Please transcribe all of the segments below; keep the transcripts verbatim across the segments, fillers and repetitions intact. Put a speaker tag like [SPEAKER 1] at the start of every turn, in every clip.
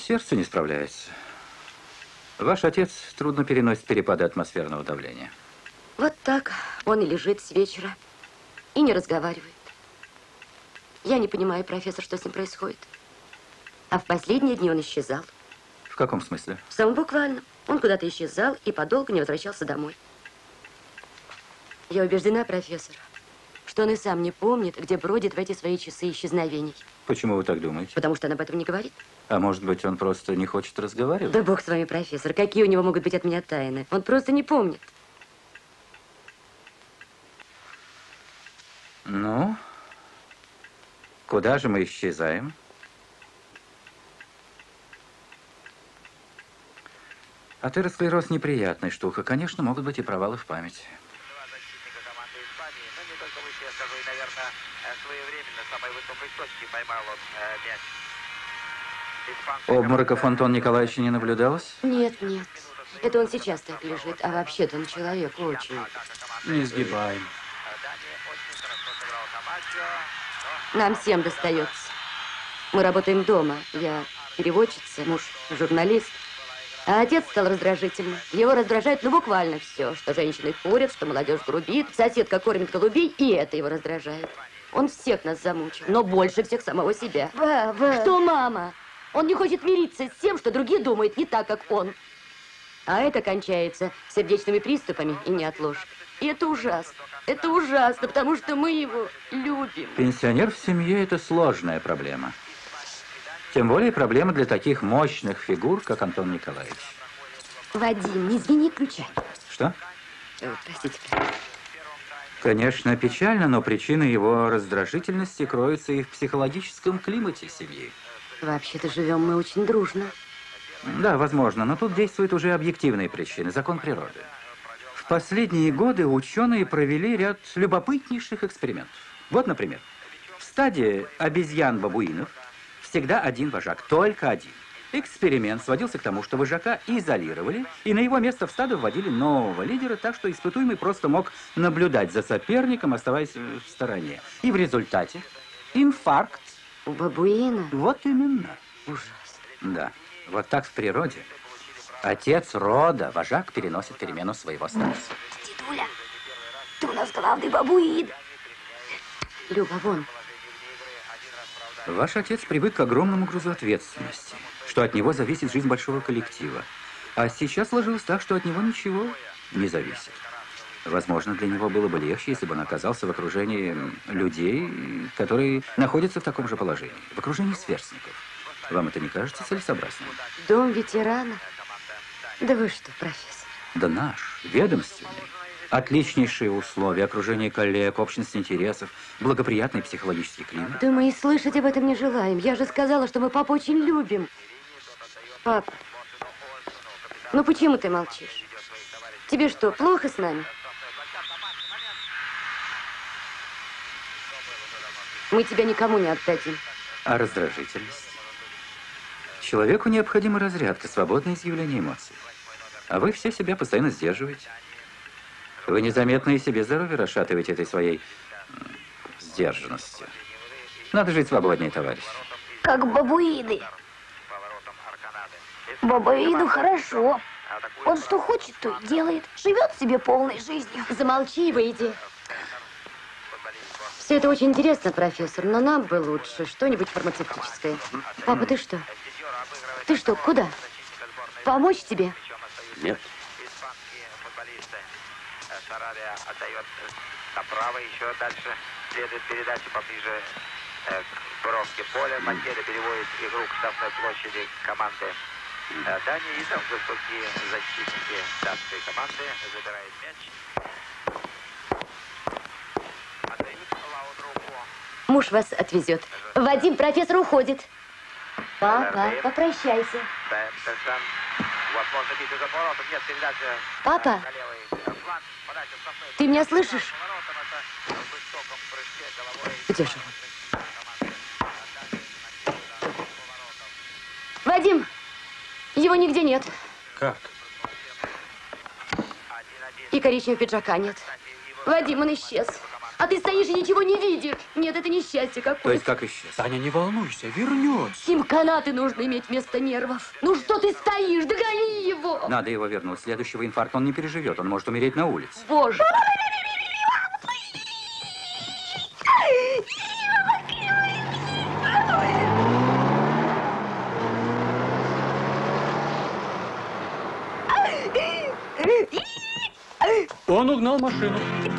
[SPEAKER 1] Сердце не справляется. Ваш отец трудно переносит перепады атмосферного давления.
[SPEAKER 2] Вот так. Он и лежит с вечера. И не разговаривает. Я не понимаю, профессор, что с ним происходит. А в последние дни он исчезал.
[SPEAKER 1] В каком смысле?
[SPEAKER 2] В самом буквальном. Он куда-то исчезал и подолгу не возвращался домой. Я убеждена, профессор, что он и сам не помнит, где бродит в эти свои часы исчезновений.
[SPEAKER 1] Почему вы так думаете?
[SPEAKER 2] Потому что он об этом не говорит.
[SPEAKER 1] А может быть, он просто не хочет разговаривать?
[SPEAKER 2] Да бог с вами, профессор. Какие у него могут быть от меня тайны? Он просто не помнит.
[SPEAKER 1] Ну, куда же мы исчезаем? Атеросклероз неприятная штука. Конечно, могут быть и провалы в памяти. Обмороков Антон Николаевич не наблюдалось?
[SPEAKER 2] Нет, нет. Это он сейчас так лежит. А вообще-то он человек очень...
[SPEAKER 1] Несгибаем.
[SPEAKER 2] Нам всем достается. Мы работаем дома. Я переводчица, муж журналист. А отец стал раздражительным. Его раздражает, ну, буквально все. Что женщины курят, что молодежь грубит, соседка кормит голубей, и это его раздражает. Он всех нас замучил, но больше всех самого себя.
[SPEAKER 3] Баба!
[SPEAKER 2] Что, мама? Он не хочет мириться с тем, что другие думают не так, как он. А это кончается сердечными приступами и неотложкой. И это ужасно. Это ужасно, потому что мы его любим.
[SPEAKER 1] Пенсионер в семье – это сложная проблема. Тем более проблема для таких мощных фигур, как Антон Николаевич.
[SPEAKER 2] Вадим, не звени ключами.
[SPEAKER 1] Что?
[SPEAKER 2] О, простите.
[SPEAKER 1] Конечно, печально, но причина его раздражительности кроется и в психологическом климате семьи.
[SPEAKER 2] Вообще-то живем мы очень дружно.
[SPEAKER 1] Да, возможно, но тут действуют уже объективные причины, закон природы. В последние годы ученые провели ряд любопытнейших экспериментов. Вот, например, в стаде обезьян-бабуинов всегда один вожак, только один. Эксперимент сводился к тому, что вожака изолировали, и на его место в стадо вводили нового лидера, так что испытуемый просто мог наблюдать за соперником, оставаясь в стороне. И в результате инфаркт.
[SPEAKER 2] У бабуина?
[SPEAKER 1] Вот именно.
[SPEAKER 2] Ужасно.
[SPEAKER 1] Да, вот так в природе. Отец рода, вожак, переносит перемену своего статуса.
[SPEAKER 3] Дедуля, ты у нас главный бабуин.
[SPEAKER 2] Люба, вон.
[SPEAKER 1] Ваш отец привык к огромному грузу ответственности, что от него зависит жизнь большого коллектива. А сейчас сложилось так, что от него ничего не зависит. Возможно, для него было бы легче, если бы он оказался в окружении людей, которые находятся в таком же положении, в окружении сверстников. Вам это не кажется целесообразным?
[SPEAKER 2] Дом ветеранов? Да вы что, профессор?
[SPEAKER 1] Да наш, ведомственный. Отличнейшие условия, окружение коллег, общность интересов, благоприятный психологический климат.
[SPEAKER 2] Да мы и слышать об этом не желаем. Я же сказала, что мы папу очень любим. Папа, ну почему ты молчишь? Тебе что, плохо с нами? Мы тебя никому не отдадим.
[SPEAKER 1] А раздражительность? Человеку необходима разрядка, свободное изъявление эмоций. А вы все себя постоянно сдерживаете. Вы незаметно и себе здоровье расшатываете этой своей сдержанностью. Надо жить свободнее, товарищ.
[SPEAKER 3] Как бабуины. Бабуину хорошо. Он что хочет, то и делает. Живет себе полной жизнью.
[SPEAKER 2] Замолчи и выйди. Все это очень интересно, профессор, но нам бы лучше что-нибудь фармацевтическое. Папа, ты что? Ты что, куда? Помочь тебе?
[SPEAKER 1] Нет.
[SPEAKER 4] Саравия отдает направо, еще дальше следует передача поближе э, к бровке поля. Македа переводит игру к штрафной площади команды э, Дании. И там высокие защитники датской команды забирают мяч. Отдают Лаудруку.
[SPEAKER 2] Муж вас отвезет. Вадим, профессор уходит. Папа, попрощайся.
[SPEAKER 4] Возможно, бить за поворотом. Нет, передача.
[SPEAKER 2] Папа, ты меня слышишь? Где же он? Вадим, его нигде нет.
[SPEAKER 1] Как?
[SPEAKER 2] И коричневого пиджака нет. Вадим, он исчез. А ты стоишь и ничего не видишь. Нет, это несчастье какое-то.
[SPEAKER 1] То есть как исчез?
[SPEAKER 5] Таня, не волнуйся, вернется.
[SPEAKER 2] Химканаты нужно иметь вместо нервов. Ну что ты стоишь? Догони его!
[SPEAKER 1] Надо его вернуть. Следующего инфаркта он не переживет. Он может умереть на улице.
[SPEAKER 2] Боже!
[SPEAKER 5] Он угнал машину.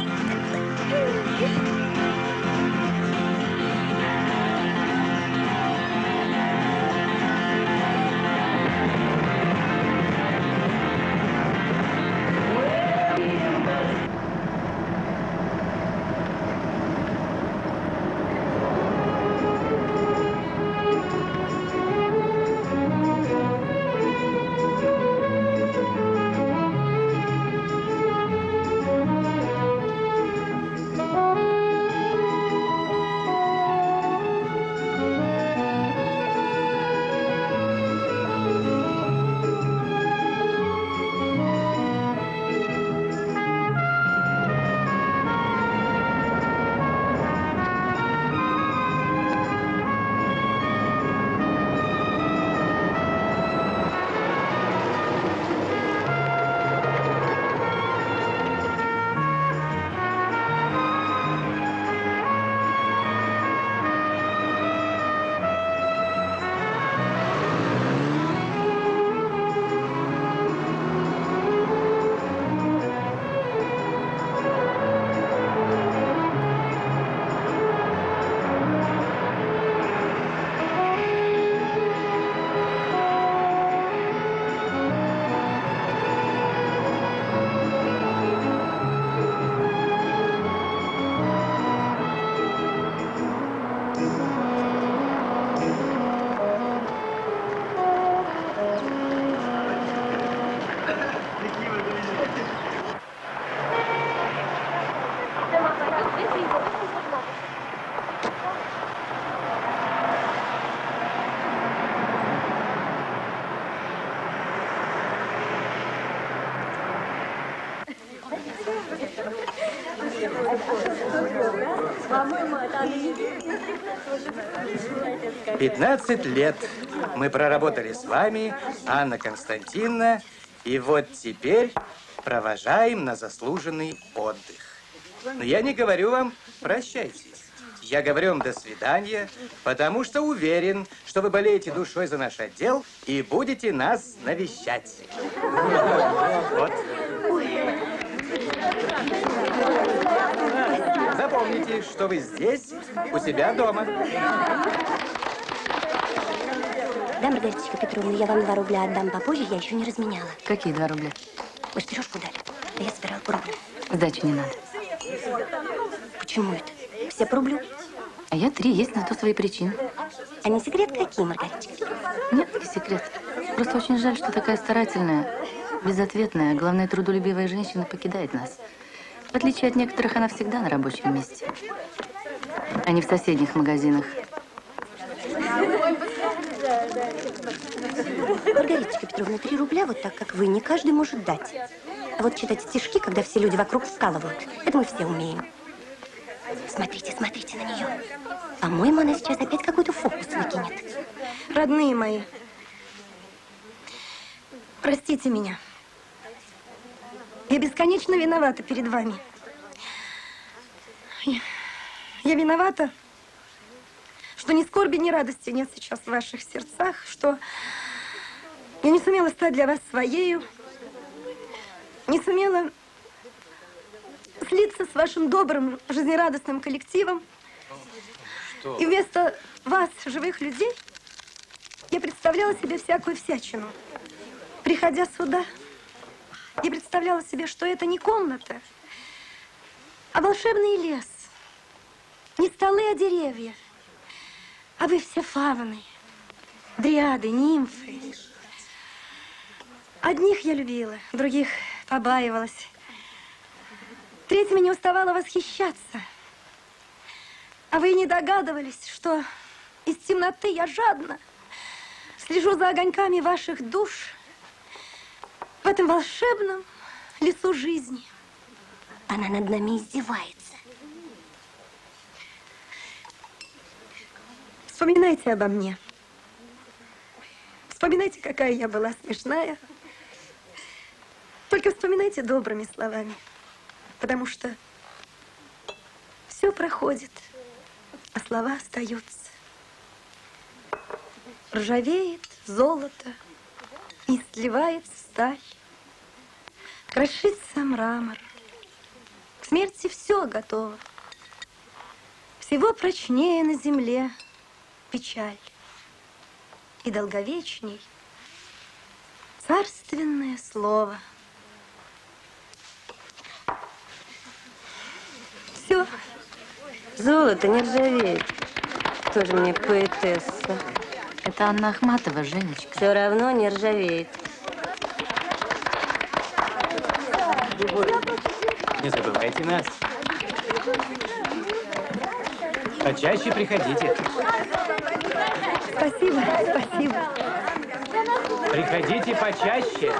[SPEAKER 6] пятнадцать лет мы проработали с вами, Анна Константиновна, и вот теперь провожаем на заслуженный отдых. Но я не говорю вам «прощайте». Я говорю вам «до свидания», потому что уверен, что вы болеете душой за наш отдел и будете нас навещать. Вот. Запомните, что вы здесь, у себя дома.
[SPEAKER 3] Да, Маргариточка Петровна, я вам два рубля отдам попозже, я еще не разменяла.
[SPEAKER 2] Какие два рубля?
[SPEAKER 3] Вы же пирожку дали, да я собирала по рублю.
[SPEAKER 2] Сдачи не надо.
[SPEAKER 3] Почему это? Все по рублю.
[SPEAKER 2] А я три, есть на то свои причины.
[SPEAKER 3] А не секрет какие, Маргариточка Петровна?
[SPEAKER 2] Нет, не секрет. Просто очень жаль, что такая старательная, безответная, главное, трудолюбивая женщина покидает нас. В отличие от некоторых, она всегда на рабочем месте, а не в соседних магазинах.
[SPEAKER 3] Маргариточка Петровна, три рубля вот так, как вы, не каждый может дать. А вот читать стишки, когда все люди вокруг вкалывают, это мы все умеем. Смотрите, смотрите на нее. По-моему, она сейчас опять какой-то фокус выкинет.
[SPEAKER 7] Родные мои, простите меня. Я бесконечно виновата перед вами. Я, я виновата, что ни скорби, ни радости нет сейчас в ваших сердцах, что я не сумела стать для вас своею, не сумела слиться с вашим добрым, жизнерадостным коллективом.
[SPEAKER 6] Что?
[SPEAKER 7] И вместо вас, живых людей, я представляла себе всякую всячину. Приходя сюда, я представляла себе, что это не комната, а волшебный лес. Не столы, а деревья. А вы все фавны, дриады, нимфы. Одних я любила, других побаивалась. Третьими не уставала восхищаться. А вы не догадывались, что из темноты я жадно слежу за огоньками ваших душ в этом волшебном лесу жизни.
[SPEAKER 3] Она над нами издевается.
[SPEAKER 7] Вспоминайте обо мне. Вспоминайте, какая я была смешная. Только вспоминайте добрыми словами. Потому что все проходит, а слова остаются. Ржавеет золото и сливается сталь. Крошится мрамор. К смерти все готово. Всего прочнее на земле печаль. И долговечней царственное слово. Все.
[SPEAKER 3] Золото не ржавеет. Тоже мне поэтесса.
[SPEAKER 2] Это Анна Ахматова, Женечка.
[SPEAKER 3] Все равно не ржавеет.
[SPEAKER 6] Не забывайте нас. Почаще приходите.
[SPEAKER 7] Спасибо, спасибо.
[SPEAKER 6] Приходите почаще.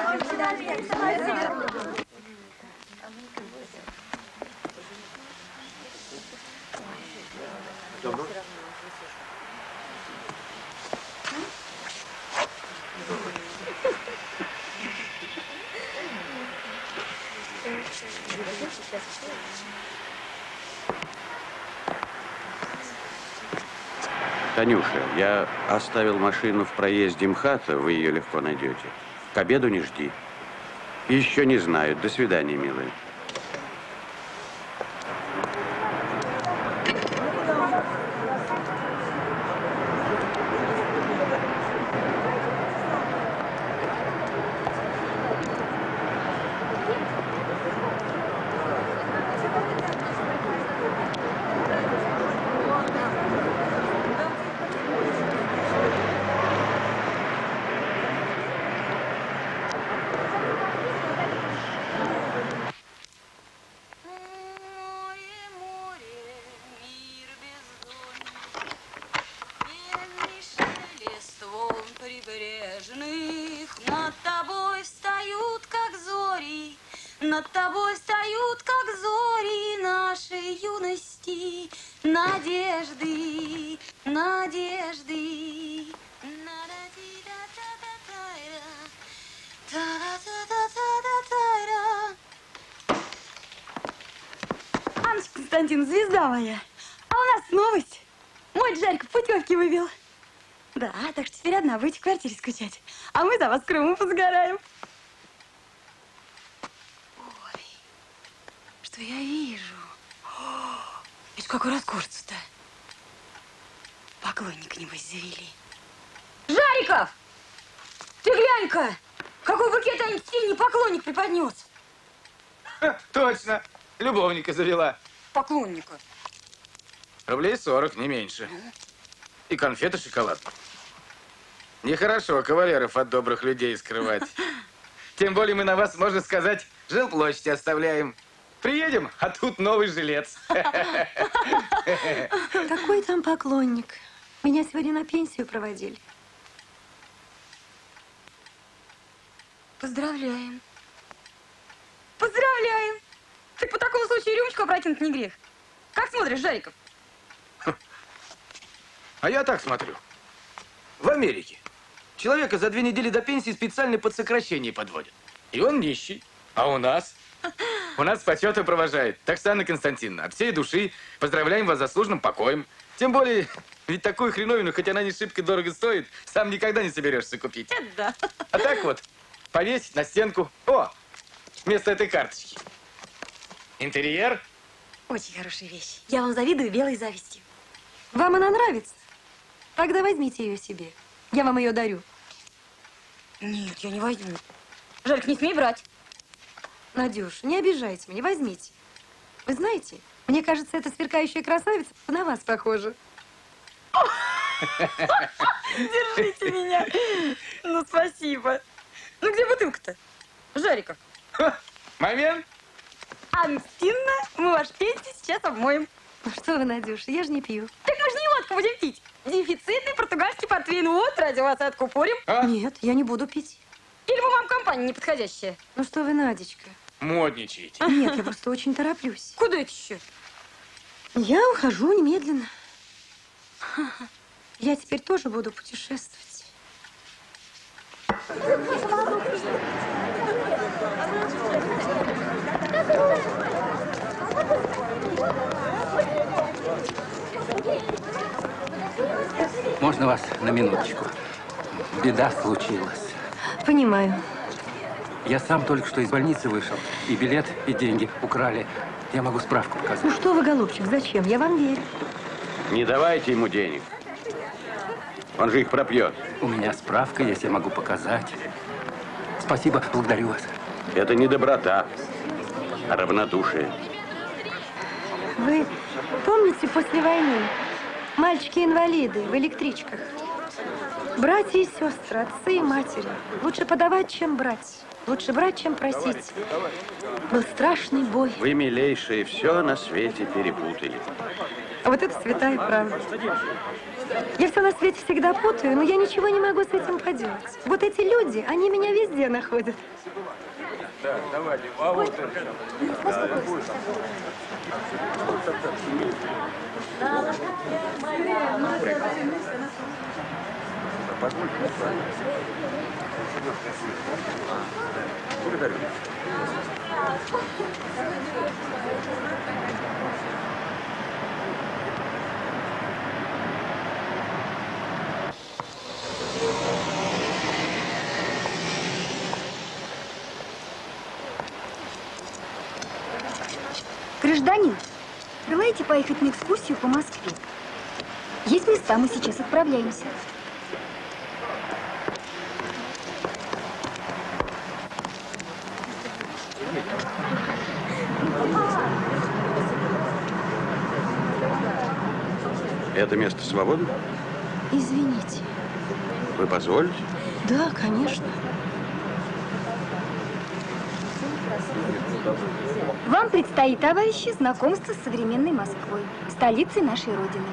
[SPEAKER 8] Танюша, я оставил машину в проезде МХАТа, вы ее легко найдете. К обеду не жди. Еще не знают. До свидания, милая.
[SPEAKER 9] Над тобой встают, как зори нашей юности, надежды, надежды. Анна Константиновна, звезда моя, а у нас новость. Мой Джарик путевки вывел. Да, так что теперь одна будете в квартире скучать, а мы за вас в Крыму позагораем. Что я вижу? О, это какой раскурс-то? Поклонника, небось, завели. Жариков! Ты глянь-ка! Какой букет антильный поклонник преподнес.
[SPEAKER 6] Ха, точно! Любовника завела.
[SPEAKER 9] Поклонника.
[SPEAKER 6] Рублей сорок, не меньше. И конфеты шоколадные. Нехорошо кавалеров от добрых людей скрывать. Тем более мы на вас, можно сказать, жилплощадь оставляем. Приедем, а тут новый жилец.
[SPEAKER 7] Какой там поклонник? Меня сегодня на пенсию проводили.
[SPEAKER 9] Поздравляем. Поздравляем. Так по такому случаю рюмочку опрокинуть не грех. Как смотришь, Жариков?
[SPEAKER 6] А я так смотрю. В Америке человека за две недели до пенсии специально под сокращение подводят. И он нищий. А у нас? У нас с почетом провожает. Так что, Анна Константиновна, от всей души поздравляем вас с заслуженным покоем. Тем более, ведь такую хреновину, хоть она не шибко дорого стоит, сам никогда не соберешься купить.
[SPEAKER 9] Это да.
[SPEAKER 6] А так вот, повесить на стенку. О, вместо этой карточки. Интерьер.
[SPEAKER 9] Очень хорошая вещь. Я вам завидую белой завистью.
[SPEAKER 7] Вам она нравится? Тогда возьмите ее себе. Я вам ее дарю.
[SPEAKER 9] Нет, я не возьму. Жарик, не смей брать.
[SPEAKER 7] Надюш, не обижайте меня, возьмите. Вы знаете, мне кажется, эта сверкающая красавица на вас похожа.
[SPEAKER 9] Держите меня. Ну, спасибо. Ну, где бутылка-то? Жариков.
[SPEAKER 6] Момент.
[SPEAKER 9] Анна Стинна, мы ваш пенсию сейчас обмоем.
[SPEAKER 7] Ну что вы, Надюша, я же не пью.
[SPEAKER 9] Так мы же не водку будем пить. Дефицитный португальский портвейн. Вот, ради вас и откупорим.
[SPEAKER 6] А?
[SPEAKER 7] Нет, я не буду пить.
[SPEAKER 9] Или бы вам компания неподходящая?
[SPEAKER 7] Ну что вы, Надечка?
[SPEAKER 6] Модничаете.
[SPEAKER 7] Нет, я просто очень тороплюсь.
[SPEAKER 9] Куда это еще?
[SPEAKER 7] Я ухожу немедленно. Я теперь тоже буду путешествовать.
[SPEAKER 1] Можно вас на минуточку? Беда случилась.
[SPEAKER 7] Понимаю.
[SPEAKER 1] Я сам только что из больницы вышел. И билет, и деньги украли. Я могу справку показать.
[SPEAKER 7] Ну что вы, голубчик, зачем? Я вам верю.
[SPEAKER 8] Не давайте ему денег. Он же их пропьет.
[SPEAKER 1] У меня справка есть, я могу показать. Спасибо, благодарю вас.
[SPEAKER 8] Это не доброта, а равнодушие.
[SPEAKER 7] Вы помните после войны мальчики-инвалиды в электричках? Братья и сестры, отцы и матери. Лучше подавать, чем брать. Лучше брать, чем просить. Был страшный бой.
[SPEAKER 8] Вы, милейшие, все на свете перепутали.
[SPEAKER 7] А вот это святая правда. Я все на свете всегда путаю, но я ничего не могу с этим поделать. Вот эти люди, они меня везде находят.
[SPEAKER 5] Так, давайте, а вот благодарю.
[SPEAKER 9] Гражданин, желаете поехать на экскурсию по Москве? Есть места, мы сейчас отправляемся.
[SPEAKER 8] Это место свободно?
[SPEAKER 7] Извините.
[SPEAKER 8] Вы позволите?
[SPEAKER 7] Да, конечно.
[SPEAKER 9] Вам предстоит, товарищи, знакомство с современной Москвой, столицей нашей Родины.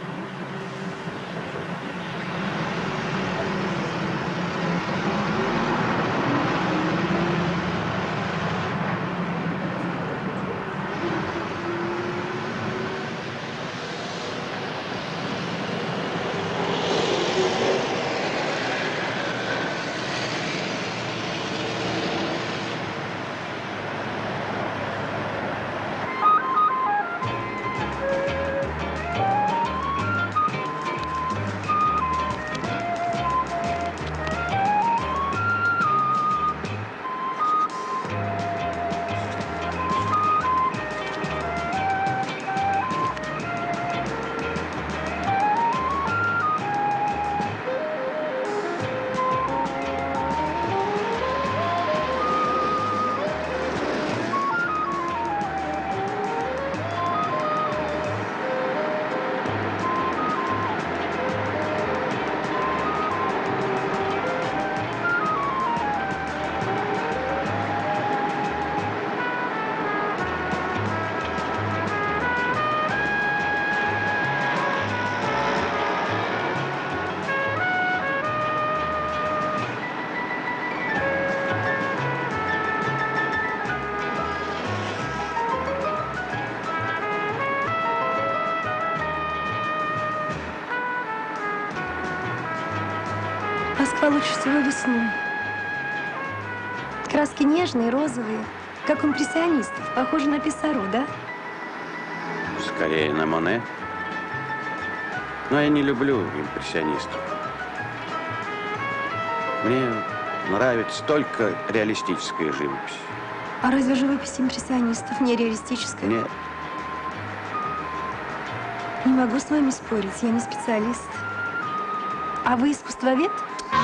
[SPEAKER 7] Москва лучше всего весной. Краски нежные, розовые, как у импрессионистов. Похоже на Писаро, да?
[SPEAKER 8] Скорее на Моне. Но я не люблю импрессионистов. Мне нравится только реалистическая живопись.
[SPEAKER 7] А разве живопись импрессионистов не реалистическая?
[SPEAKER 8] Нет.
[SPEAKER 7] Не могу с вами спорить, я не специалист. А вы искусствовед?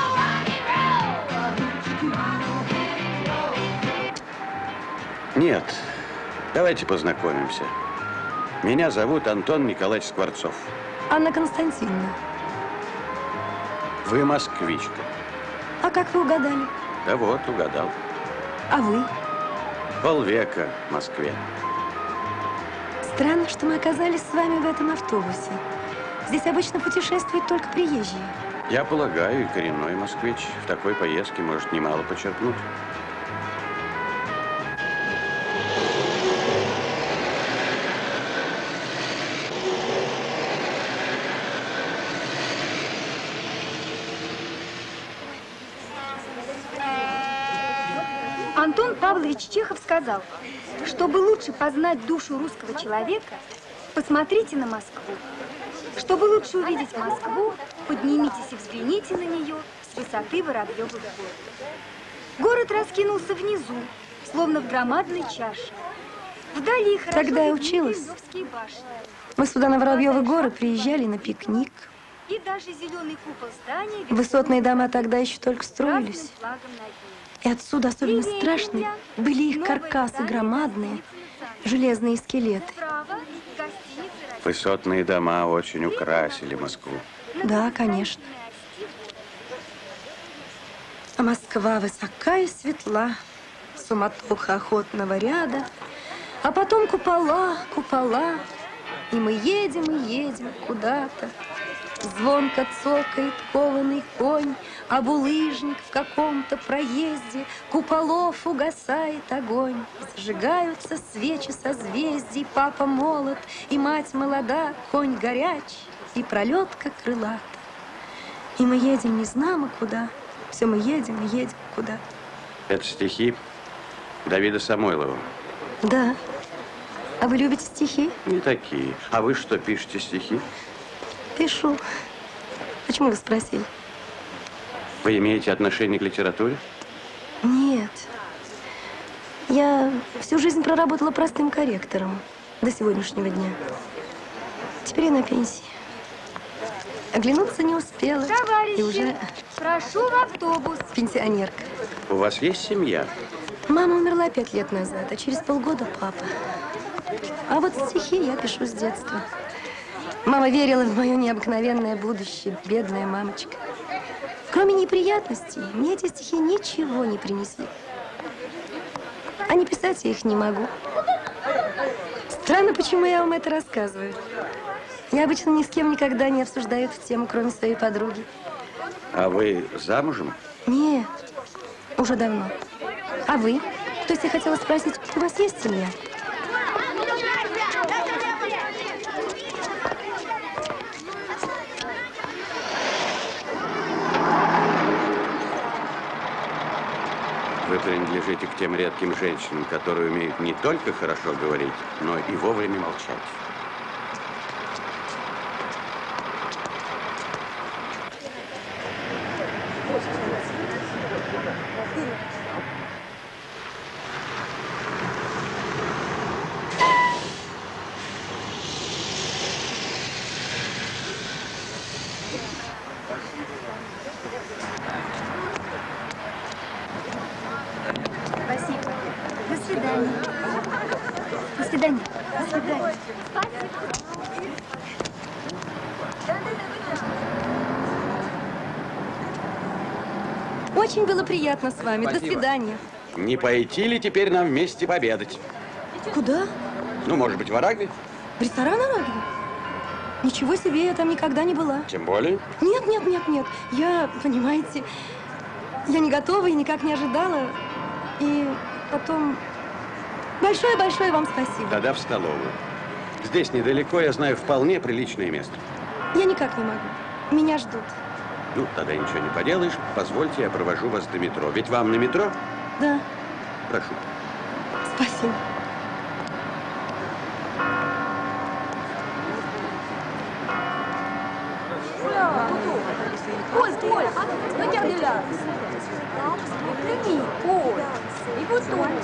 [SPEAKER 8] Нет. Давайте познакомимся. Меня зовут Антон Николаевич Скворцов.
[SPEAKER 7] Анна Константиновна.
[SPEAKER 8] Вы москвичка.
[SPEAKER 7] А как вы угадали?
[SPEAKER 8] Да вот, угадал.
[SPEAKER 7] А вы?
[SPEAKER 8] Полвека в Москве.
[SPEAKER 7] Странно, что мы оказались с вами в этом автобусе. Здесь обычно путешествуют только приезжие.
[SPEAKER 8] Я полагаю, и коренной москвич в такой поездке может немало почерпнуть.
[SPEAKER 7] Антон Павлович Чехов сказал, чтобы лучше познать душу русского человека, посмотрите на Москву. Чтобы лучше увидеть Москву, поднимитесь и взгляните на нее с высоты Воробьевых гор. Город раскинулся внизу, словно в громадной чаше. Вдали хорошо
[SPEAKER 3] Когда я
[SPEAKER 7] видны
[SPEAKER 3] училась,
[SPEAKER 7] Кремлевские башни.
[SPEAKER 3] мы сюда на Воробьевы горы приезжали на пикник.
[SPEAKER 7] И даже зеленый купол здания
[SPEAKER 3] Высотные дома тогда еще только строились.
[SPEAKER 7] флагом над ним.
[SPEAKER 3] И отсюда особенно страшные были их каркасы громадные, железные скелеты.
[SPEAKER 7] Справа гостиницы
[SPEAKER 8] Высотные дома очень украсили Москву.
[SPEAKER 3] Да, конечно. А Москва высока и светла, суматоха охотного ряда, а потом купола, купола, и мы едем и едем куда-то. Звонко цокает кованый конь, а булыжник в каком-то проезде, куполов угасает огонь. Зажигаются свечи созвездий, папа молод и мать молода, конь горяч и пролетка крылата. И мы едем не знамо куда, все мы едем и едем куда.
[SPEAKER 8] Это стихи Давида Самойлова.
[SPEAKER 3] Да. А вы любите стихи?
[SPEAKER 8] Не такие. А вы что, пишете стихи?
[SPEAKER 3] Пишу. Почему вы спросили?
[SPEAKER 8] Вы имеете отношение к литературе?
[SPEAKER 3] Нет. Я всю жизнь проработала простым корректором до сегодняшнего дня. Теперь я на пенсии. Оглянуться не успела.
[SPEAKER 7] Товарищи,
[SPEAKER 3] И уже
[SPEAKER 7] прошу в автобус.
[SPEAKER 3] пенсионерка.
[SPEAKER 8] У вас есть семья?
[SPEAKER 3] Мама умерла пять лет назад, а через полгода папа. А вот стихи я пишу с детства. Мама верила в мое необыкновенное будущее, бедная мамочка. Кроме неприятностей, мне эти стихи ничего не принесли. А не писать я их не могу. Странно, почему я вам это рассказываю. Я обычно ни с кем никогда не обсуждаю эту тему, кроме своей подруги.
[SPEAKER 8] А вы замужем?
[SPEAKER 3] Нет, уже давно. А вы? То есть я хотела спросить, у вас есть семья?
[SPEAKER 8] Вы принадлежите к тем редким женщинам, которые умеют не только хорошо говорить, но и вовремя молчать.
[SPEAKER 7] Спасибо. До свидания. До свидания. До свидания.
[SPEAKER 3] Очень было приятно с вами.
[SPEAKER 8] Спасибо.
[SPEAKER 3] До свидания.
[SPEAKER 8] Не пойти ли теперь нам вместе пообедать?
[SPEAKER 3] Куда?
[SPEAKER 8] Ну, может быть, в Арагви?
[SPEAKER 3] В ресторан «Арагви»? Ничего себе, я там никогда не была.
[SPEAKER 8] Тем более.
[SPEAKER 3] Нет, нет, нет, нет. Я, понимаете, я не готова и никак не ожидала. И потом... Большое-большое вам спасибо.
[SPEAKER 8] Тогда в столовую. Здесь недалеко, я знаю вполне приличное место.
[SPEAKER 3] Я никак не могу. Меня ждут.
[SPEAKER 8] Ну, тогда ничего не поделаешь. Позвольте, я провожу вас до метро. Ведь вам на метро?
[SPEAKER 3] Да.
[SPEAKER 8] Прошу.
[SPEAKER 3] Спасибо.
[SPEAKER 9] Paul, Paul, regarde là. Rémi, Paul, et vous toi?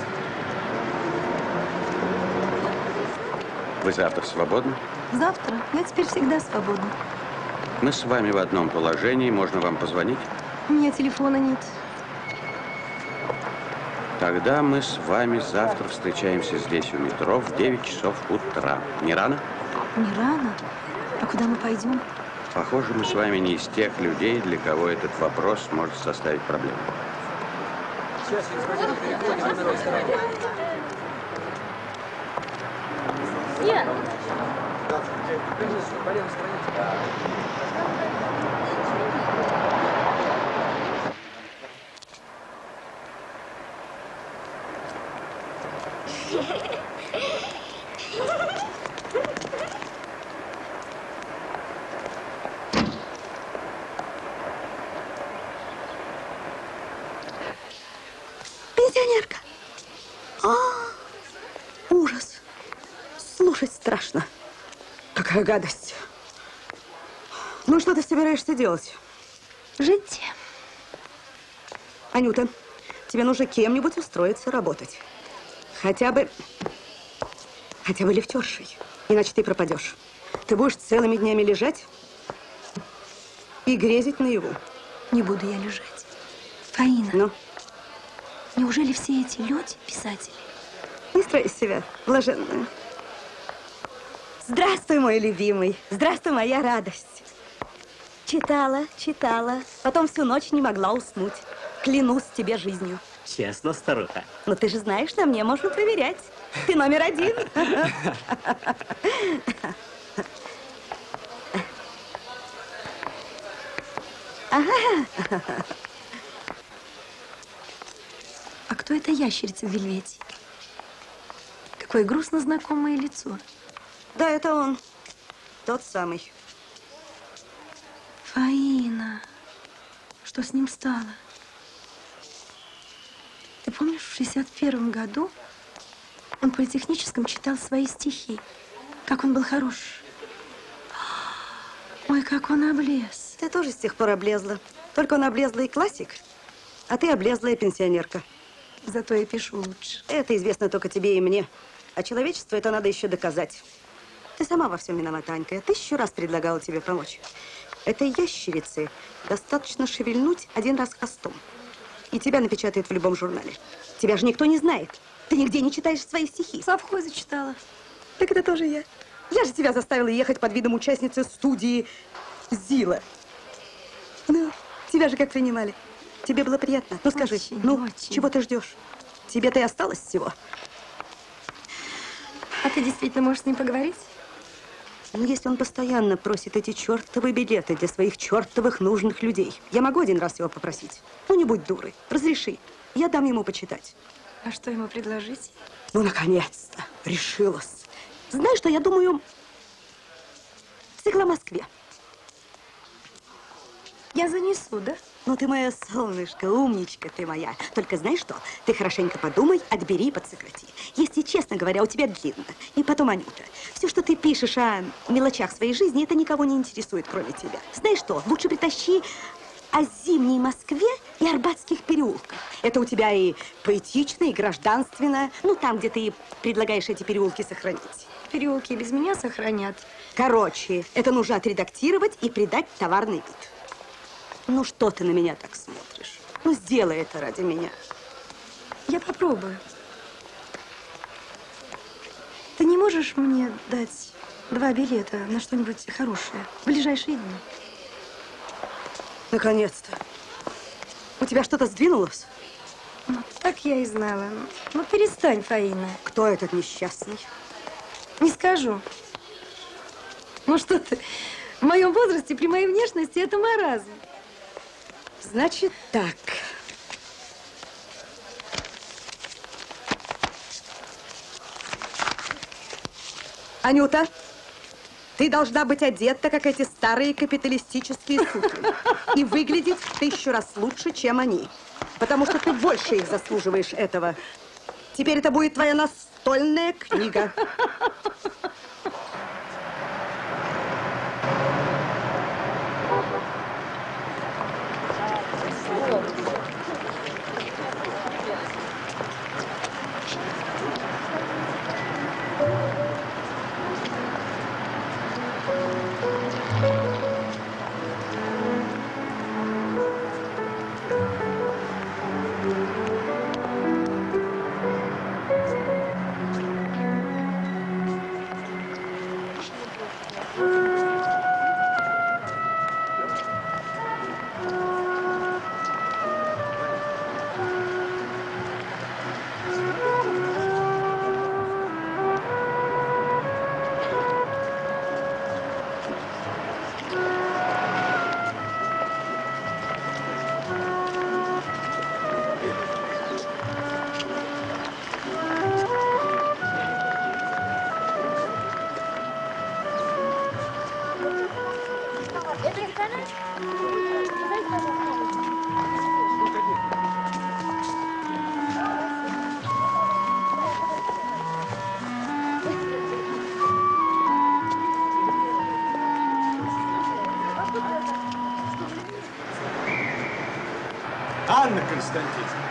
[SPEAKER 8] Вы завтра свободны?
[SPEAKER 3] Завтра? Я теперь всегда свободна.
[SPEAKER 8] Мы с вами в одном положении. Можно вам позвонить?
[SPEAKER 3] У меня телефона нет.
[SPEAKER 8] Тогда мы с вами завтра встречаемся здесь у метро в девять часов утра. Не рано?
[SPEAKER 3] Не рано. А куда мы пойдем?
[SPEAKER 8] Похоже, мы с вами не из тех людей, для кого этот вопрос может составить проблему.
[SPEAKER 9] Нет.
[SPEAKER 3] Пенсионерка.
[SPEAKER 10] страшно. Какая гадость. Ну, что ты собираешься делать?
[SPEAKER 7] Жить.
[SPEAKER 10] Анюта, тебе нужно кем-нибудь устроиться работать. Хотя бы, хотя бы лифтершей. Иначе ты пропадешь. Ты будешь целыми днями лежать и грезить наяву.
[SPEAKER 7] Не буду я лежать. Фаина,
[SPEAKER 10] ну?
[SPEAKER 7] Неужели все эти люди писатели?
[SPEAKER 10] Не строй из себя, блаженная. Здравствуй, мой любимый. Здравствуй, моя радость. Читала, читала. Потом всю ночь не могла уснуть. Клянусь тебе жизнью.
[SPEAKER 11] Честно, старуха.
[SPEAKER 10] Ну, ты же знаешь, на мне можно проверять. Ты номер один.
[SPEAKER 7] А кто эта ящерица в вельвете? Какое грустно знакомое лицо.
[SPEAKER 10] Да, это он. Тот самый.
[SPEAKER 7] Фаина. Что с ним стало? Ты помнишь, в шестьдесят первом году он в политехническом читал свои стихи? Как он был хорош. Ой, как он облез.
[SPEAKER 10] Ты тоже с тех пор облезла. Только он облезлый классик, а ты облезлая пенсионерка.
[SPEAKER 7] Зато я пишу лучше.
[SPEAKER 10] Это известно только тебе и мне. А человечеству это надо еще доказать. Ты сама во всем виновата, Анька. Я тысячу раз предлагала тебе помочь. Этой ящерице достаточно шевельнуть один раз хвостом. И тебя напечатают в любом журнале. Тебя же никто не знает. Ты нигде не читаешь свои стихи.
[SPEAKER 7] В совхозе читала.
[SPEAKER 10] Так это тоже я. Я же тебя заставила ехать под видом участницы студии Зила. Ну, тебя же как принимали. Тебе было приятно? Ну, скажи,
[SPEAKER 7] очень,
[SPEAKER 10] ну,
[SPEAKER 7] очень.
[SPEAKER 10] чего ты ждешь? Тебе-то и осталось всего.
[SPEAKER 7] А ты действительно можешь с ним поговорить?
[SPEAKER 10] Ну, если он постоянно просит эти чертовы билеты для своих чертовых нужных людей, я могу один раз его попросить? Ну, не будь дурой, разреши. Я дам ему почитать.
[SPEAKER 7] А что ему предложить?
[SPEAKER 10] Ну, наконец-то, решилась. Знаешь, что я думаю? Цикл о Москве.
[SPEAKER 7] Я занесу, да?
[SPEAKER 10] Ну, ты моя солнышко, умничка ты моя. Только знаешь что? Ты хорошенько подумай, отбери и подсократи. Если, честно говоря, у тебя длинно. И потом, Анюта, все, что ты пишешь о мелочах своей жизни, это никого не интересует, кроме тебя. Знаешь что? Лучше притащи о зимней Москве и Арбатских переулках. Это у тебя и поэтично, и гражданственно. Ну, там, где ты предлагаешь эти переулки сохранить.
[SPEAKER 7] Переулки без меня сохранят.
[SPEAKER 10] Короче, это нужно отредактировать и придать товарный вид. Ну, что ты на меня так смотришь? Ну, сделай это ради меня.
[SPEAKER 7] Я попробую. Ты не можешь мне дать два билета на что-нибудь хорошее в ближайшие дни?
[SPEAKER 10] Наконец-то. У тебя что-то сдвинулось?
[SPEAKER 7] Ну, так я и знала. Ну, перестань, Фаина.
[SPEAKER 10] Кто этот несчастный?
[SPEAKER 7] Не скажу. Ну, что ты? В моем возрасте, при моей внешности, это маразм.
[SPEAKER 10] Значит так. Анюта, ты должна быть одета, как эти старые капиталистические суки. И выглядеть в тысячу раз лучше, чем они. Потому что ты больше их заслуживаешь этого. Теперь это будет твоя настольная книга.
[SPEAKER 11] Анна Константиновна.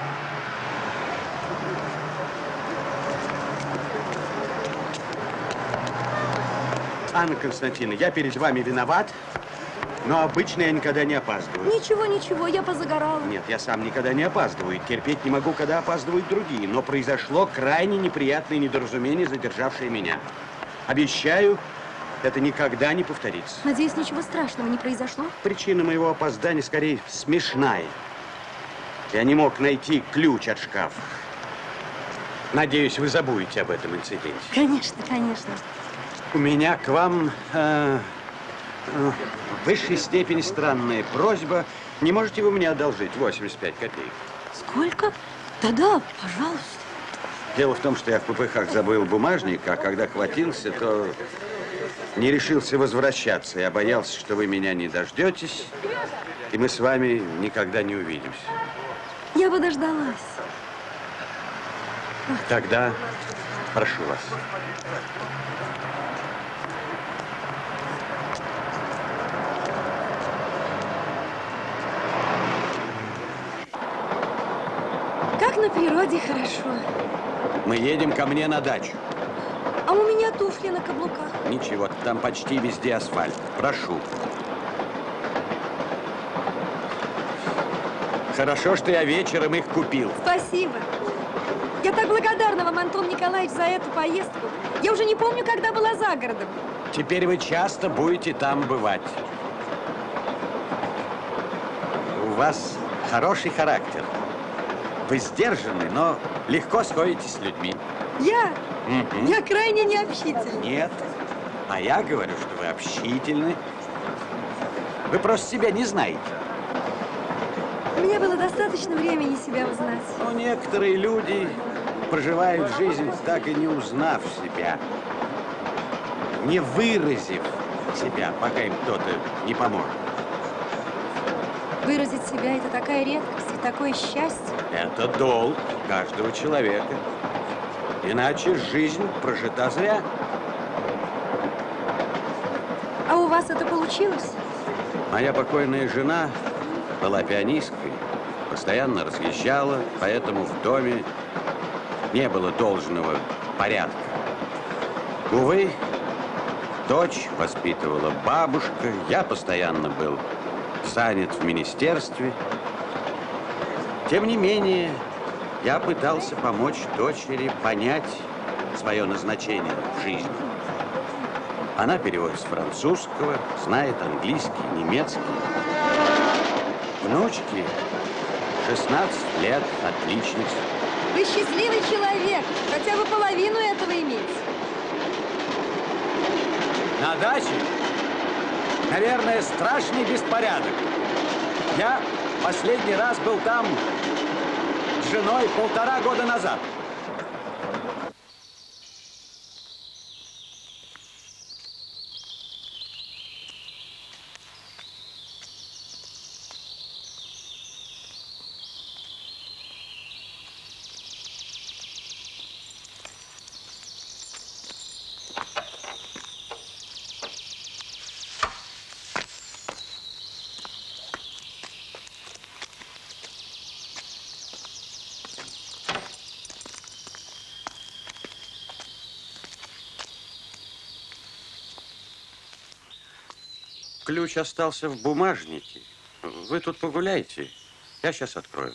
[SPEAKER 11] Анна Константиновна, я перед вами виноват, но обычно я никогда не опаздываю.
[SPEAKER 7] Ничего, ничего, я позагорала.
[SPEAKER 11] Нет, я сам никогда не опаздываю. Терпеть не могу, когда опаздывают другие. Но произошло крайне неприятное недоразумение, задержавшее меня. Обещаю, это никогда не повторится.
[SPEAKER 7] Надеюсь, ничего страшного не произошло?
[SPEAKER 11] Причина моего опоздания скорее смешная. Я не мог найти ключ от шкафа. Надеюсь, вы забудете об этом инциденте.
[SPEAKER 7] Конечно, конечно.
[SPEAKER 11] У меня к вам э, э, в высшей степени странная просьба. Не можете вы мне одолжить восемьдесят пять копеек?
[SPEAKER 7] Сколько? Да-да, пожалуйста.
[SPEAKER 11] Дело в том, что я в ППХ забыл бумажник, а когда хватился, то не решился возвращаться. Я боялся, что вы меня не дождетесь, и мы с вами никогда не увидимся.
[SPEAKER 7] Я бы дождалась.
[SPEAKER 11] Тогда прошу вас.
[SPEAKER 7] Как на природе хорошо.
[SPEAKER 8] Мы едем ко мне на дачу.
[SPEAKER 7] А у меня туфли на каблуках.
[SPEAKER 8] Ничего, там почти везде асфальт. Прошу. Хорошо, что я вечером их купил.
[SPEAKER 7] Спасибо. Я так благодарна вам, Антон Николаевич, за эту поездку. Я уже не помню, когда была за городом.
[SPEAKER 8] Теперь вы часто будете там бывать. У вас хороший характер. Вы сдержаны, но легко сходитесь с людьми.
[SPEAKER 7] Я?
[SPEAKER 8] Угу.
[SPEAKER 7] Я крайне необщительна.
[SPEAKER 8] Нет. А я говорю, что вы общительны. Вы просто себя не знаете.
[SPEAKER 7] У меня было достаточно времени себя узнать.
[SPEAKER 8] Но некоторые люди проживают жизнь, так и не узнав себя, не выразив себя, пока им кто-то не поможет.
[SPEAKER 7] Выразить себя – это такая редкость и такое счастье.
[SPEAKER 8] Это долг каждого человека. Иначе жизнь прожита зря.
[SPEAKER 7] А у вас это получилось?
[SPEAKER 8] Моя покойная жена была пианисткой, постоянно разъезжала, поэтому в доме не было должного порядка. Увы, дочь воспитывала бабушка, я постоянно был занят в министерстве. Тем не менее, я пытался помочь дочери понять свое назначение в жизни. Она переводит с французского, знает английский, немецкий. Внучке шестнадцать лет, отличница.
[SPEAKER 7] Вы счастливый человек, хотя бы половину этого иметь.
[SPEAKER 8] На даче, наверное, страшный беспорядок. Я последний раз был там с женой полтора года назад. Ключ остался в бумажнике. Вы тут погуляйте. Я сейчас открою.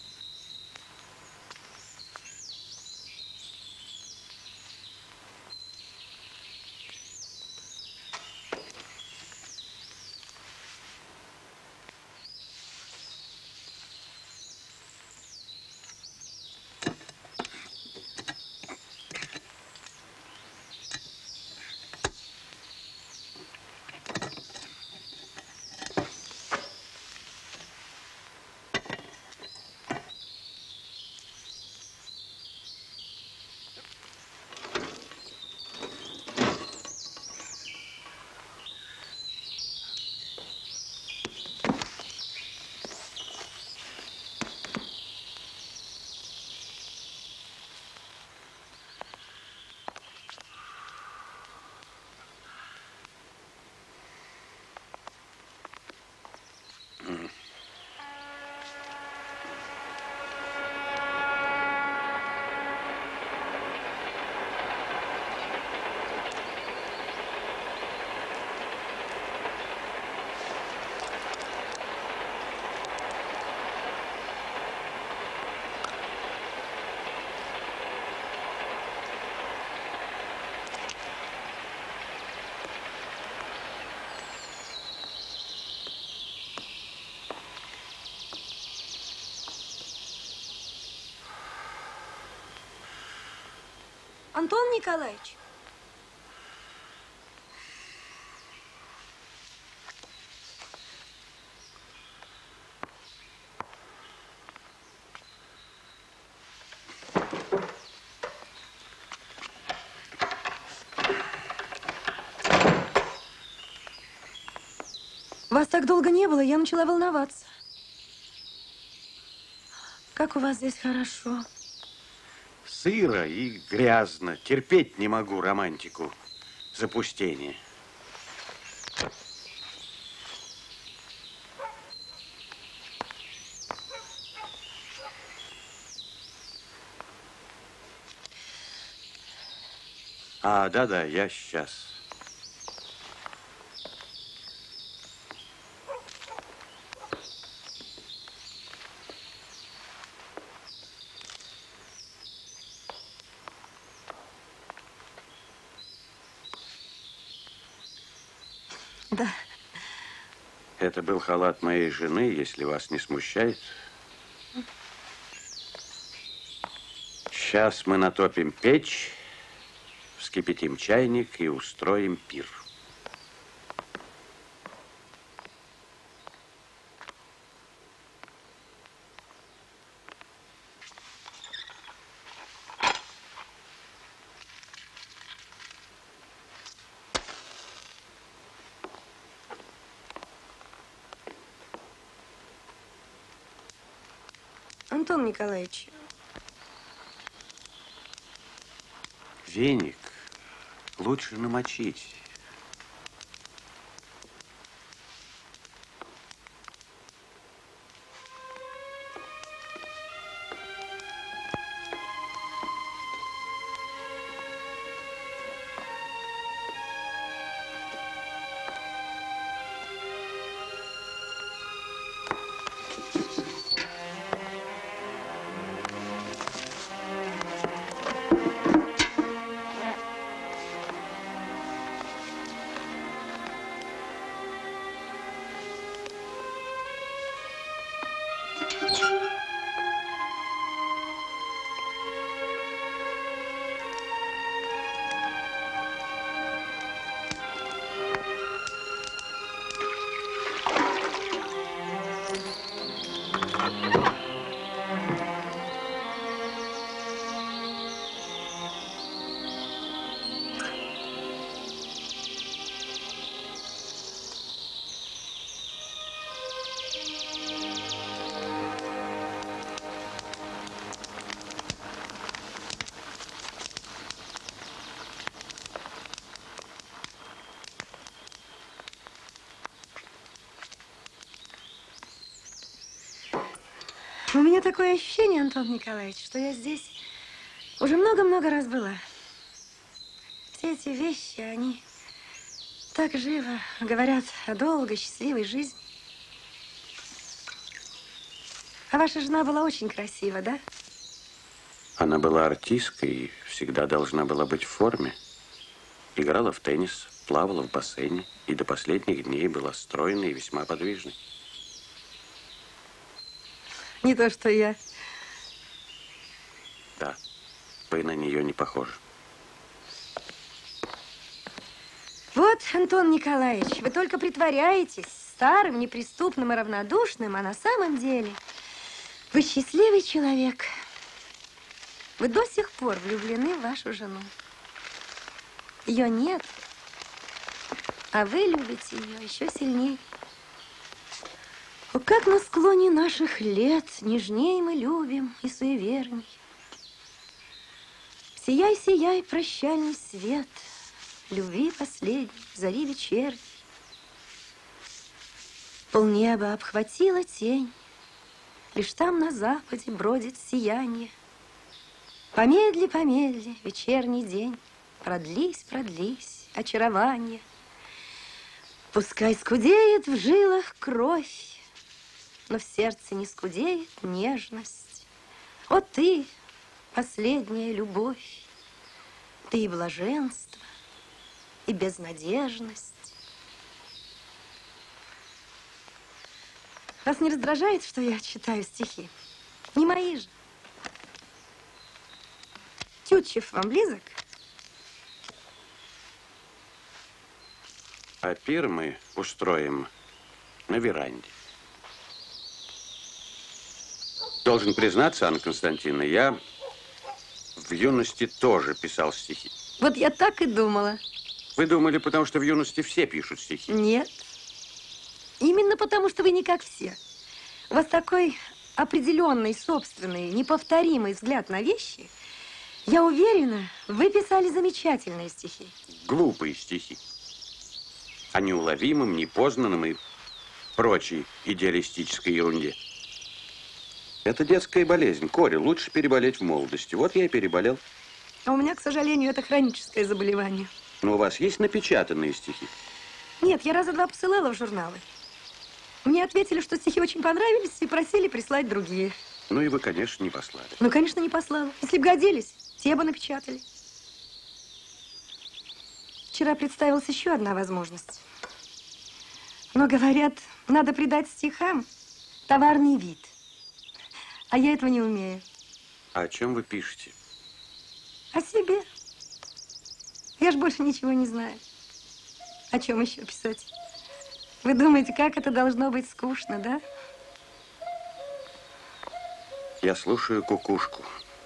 [SPEAKER 7] Антон Николаевич. Вас так долго не было, я начала волноваться. Как у вас здесь хорошо.
[SPEAKER 8] Сыро и грязно. Терпеть не могу романтику. Запустение. А, да-да, я сейчас.
[SPEAKER 7] Да.
[SPEAKER 8] Это был халат моей жены, если вас не смущает. Сейчас мы натопим печь, вскипятим чайник и устроим пир.
[SPEAKER 7] Антон Николаевич.
[SPEAKER 8] Веник лучше намочить.
[SPEAKER 7] У меня такое ощущение, Антон Николаевич, что я здесь уже много-много раз была. Все эти вещи, они так живо говорят о долгой, счастливой жизни. А ваша жена была очень красива, да?
[SPEAKER 8] Она была артисткой и всегда должна была быть в форме. Играла в теннис, плавала в бассейне и до последних дней была стройной и весьма подвижной.
[SPEAKER 7] Не то, что я.
[SPEAKER 8] Да, вы на нее не похожи.
[SPEAKER 7] Вот, Антон Николаевич, вы только притворяетесь старым, неприступным и равнодушным, а на самом деле вы счастливый человек. Вы до сих пор влюблены в вашу жену. Ее нет, а вы любите ее еще сильнее. О, как на склоне наших лет нежней мы любим и суеверней. Сияй, сияй, прощальный свет, любви последней, зари вечерней. Полнеба обхватила тень, лишь там на западе бродит сияние. Помедли, помедли, вечерний день, продлись, продлись, очарование. Пускай скудеет в жилах кровь, но в сердце не скудеет нежность. О, ты, последняя любовь, ты и блаженство, и безнадежность. Вас не раздражает, что я читаю стихи? Не мои же. Тютчев вам близок?
[SPEAKER 8] А пир мы устроим на веранде. Должен признаться, Анна Константиновна, я в юности тоже писал стихи.
[SPEAKER 7] Вот я так и думала.
[SPEAKER 8] Вы думали, потому что в юности все пишут стихи?
[SPEAKER 7] Нет. Именно потому, что вы не как все. У вас такой определенный, собственный, неповторимый взгляд на вещи. Я уверена, вы писали замечательные стихи.
[SPEAKER 8] Глупые стихи. О неуловимом, непознанном и прочей идеалистической ерунде. Это детская болезнь. Кори, лучше переболеть в молодости. Вот я и переболел.
[SPEAKER 7] А у меня, к сожалению, это хроническое заболевание.
[SPEAKER 8] Но у вас есть напечатанные стихи?
[SPEAKER 7] Нет, я раза два посылала в журналы. Мне ответили, что стихи очень понравились и просили прислать другие.
[SPEAKER 8] Ну и вы, конечно, не послали.
[SPEAKER 7] Ну, конечно, не послала. Если бы годились, те бы напечатали. Вчера представилась еще одна возможность. Но, говорят, надо придать стихам товарный вид. А я этого не умею.
[SPEAKER 8] А о чем вы пишете?
[SPEAKER 7] О себе. Я ж больше ничего не знаю. О чем еще писать? Вы думаете, как это должно быть скучно, да?
[SPEAKER 8] Я слушаю кукушку.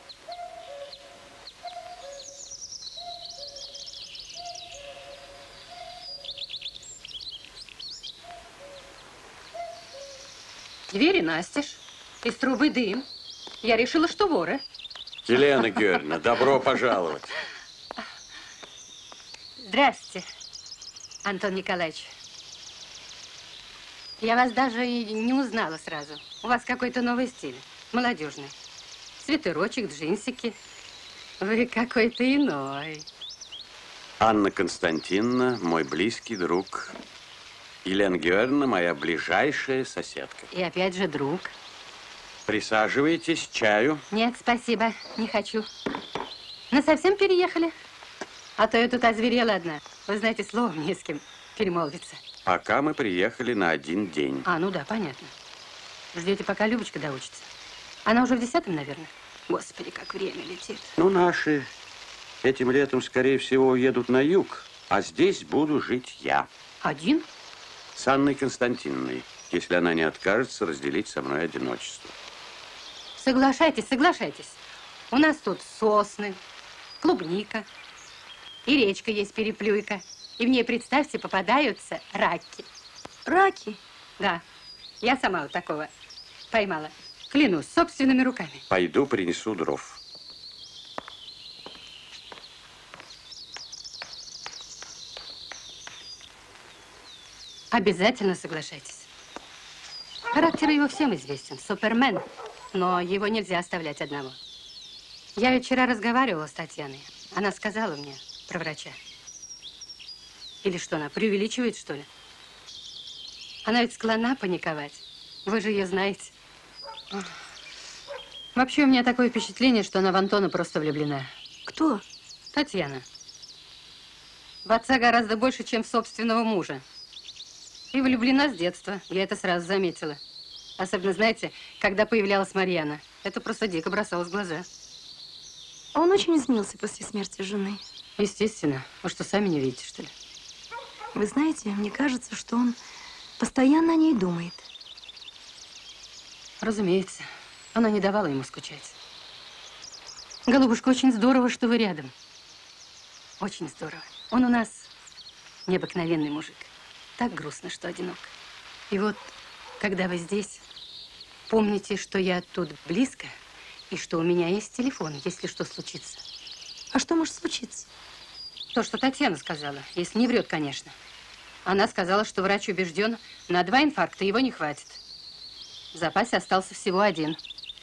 [SPEAKER 12] Двери настежь, из трубы дым. Я решила, что воры.
[SPEAKER 8] Елена Георгиевна, добро пожаловать.
[SPEAKER 12] Здравствуйте, Антон Николаевич. Я вас даже и не узнала сразу. У вас какой-то новый стиль, молодежный. Свитерочек, джинсики. Вы какой-то иной.
[SPEAKER 8] Анна Константиновна, мой близкий друг. Елена Георгиевна, моя ближайшая соседка.
[SPEAKER 12] И опять же друг.
[SPEAKER 8] Присаживайтесь, чаю.
[SPEAKER 12] Нет, спасибо, не хочу. Насовсем переехали? А то я тут озверела одна. Вы знаете, словом не с кем перемолвиться.
[SPEAKER 8] Пока мы приехали на один день.
[SPEAKER 12] А, ну да, понятно. Ждете, пока Любочка доучится. Она уже в десятом, наверное? Господи, как время летит.
[SPEAKER 8] Ну, наши этим летом, скорее всего, уедут на юг. А здесь буду жить я.
[SPEAKER 12] Один?
[SPEAKER 8] С Анной Константиновной, если она не откажется разделить со мной одиночество.
[SPEAKER 12] Соглашайтесь, соглашайтесь. У нас тут сосны, клубника, и речка есть переплюйка. И в ней, представьте, попадаются раки.
[SPEAKER 7] Раки?
[SPEAKER 12] Да. Я сама вот такого поймала. Клянусь, собственными руками.
[SPEAKER 8] Пойду принесу дров.
[SPEAKER 12] Обязательно соглашайтесь. Характер его всем известен. Супермен. Но его нельзя оставлять одного. Я ведь вчера разговаривала с Татьяной. Она сказала мне про врача. Или что, она преувеличивает, что ли? Она ведь склонна паниковать. Вы же ее знаете. Вообще, у меня такое впечатление, что она в Антона просто влюблена.
[SPEAKER 7] Кто?
[SPEAKER 12] Татьяна. В отца гораздо больше, чем в собственного мужа. И влюблена с детства. Я это сразу заметила. Особенно, знаете, когда появлялась Марьяна. Это просто дико бросалось в глаза.
[SPEAKER 7] А он очень изменился после смерти жены.
[SPEAKER 12] Естественно. Вы что, сами не видите, что ли?
[SPEAKER 7] Вы знаете, мне кажется, что он постоянно о ней думает.
[SPEAKER 12] Разумеется. Она не давала ему скучать. Голубушка, очень здорово, что вы рядом. Очень здорово. Он у нас необыкновенный мужик. Так грустно, что одинок. И вот, когда вы здесь, помните, что я тут близко, и что у меня есть телефон, если что случится.
[SPEAKER 7] А что может случиться?
[SPEAKER 12] То, что Татьяна сказала, если не врет, конечно. Она сказала, что врач убежден, на два инфаркта его не хватит. В запасе остался всего один.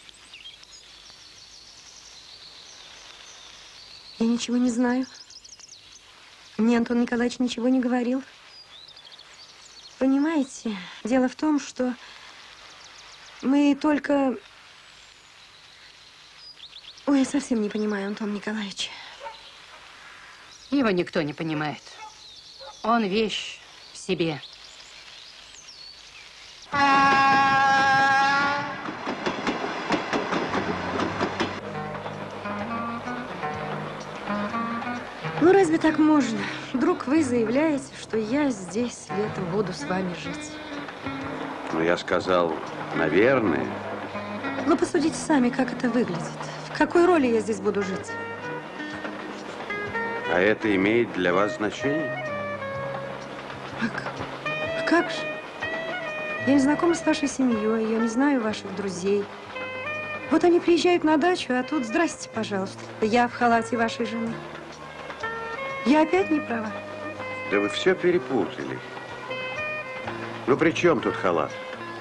[SPEAKER 7] Я ничего не знаю. Мне Антон Николаевич ничего не говорил. Понимаете, дело в том, что мы только... Ой, я совсем не понимаю Антона Николаевича.
[SPEAKER 12] Его никто не понимает. Он вещь в себе.
[SPEAKER 7] Ну, разве так можно? вдруг вы заявляете, что я здесь летом буду с вами жить.
[SPEAKER 11] Ну, я сказал, наверное.
[SPEAKER 7] Ну, посудите сами, как это выглядит. В какой роли я здесь буду жить?
[SPEAKER 11] А это имеет для вас значение?
[SPEAKER 7] А как же? Я не знакома с вашей семьей, я не знаю ваших друзей. Вот они приезжают на дачу, а тут, здрасте, пожалуйста, я в халате вашей жены. Я опять не права?
[SPEAKER 11] Да вы все перепутали. Ну, при чем тут халат?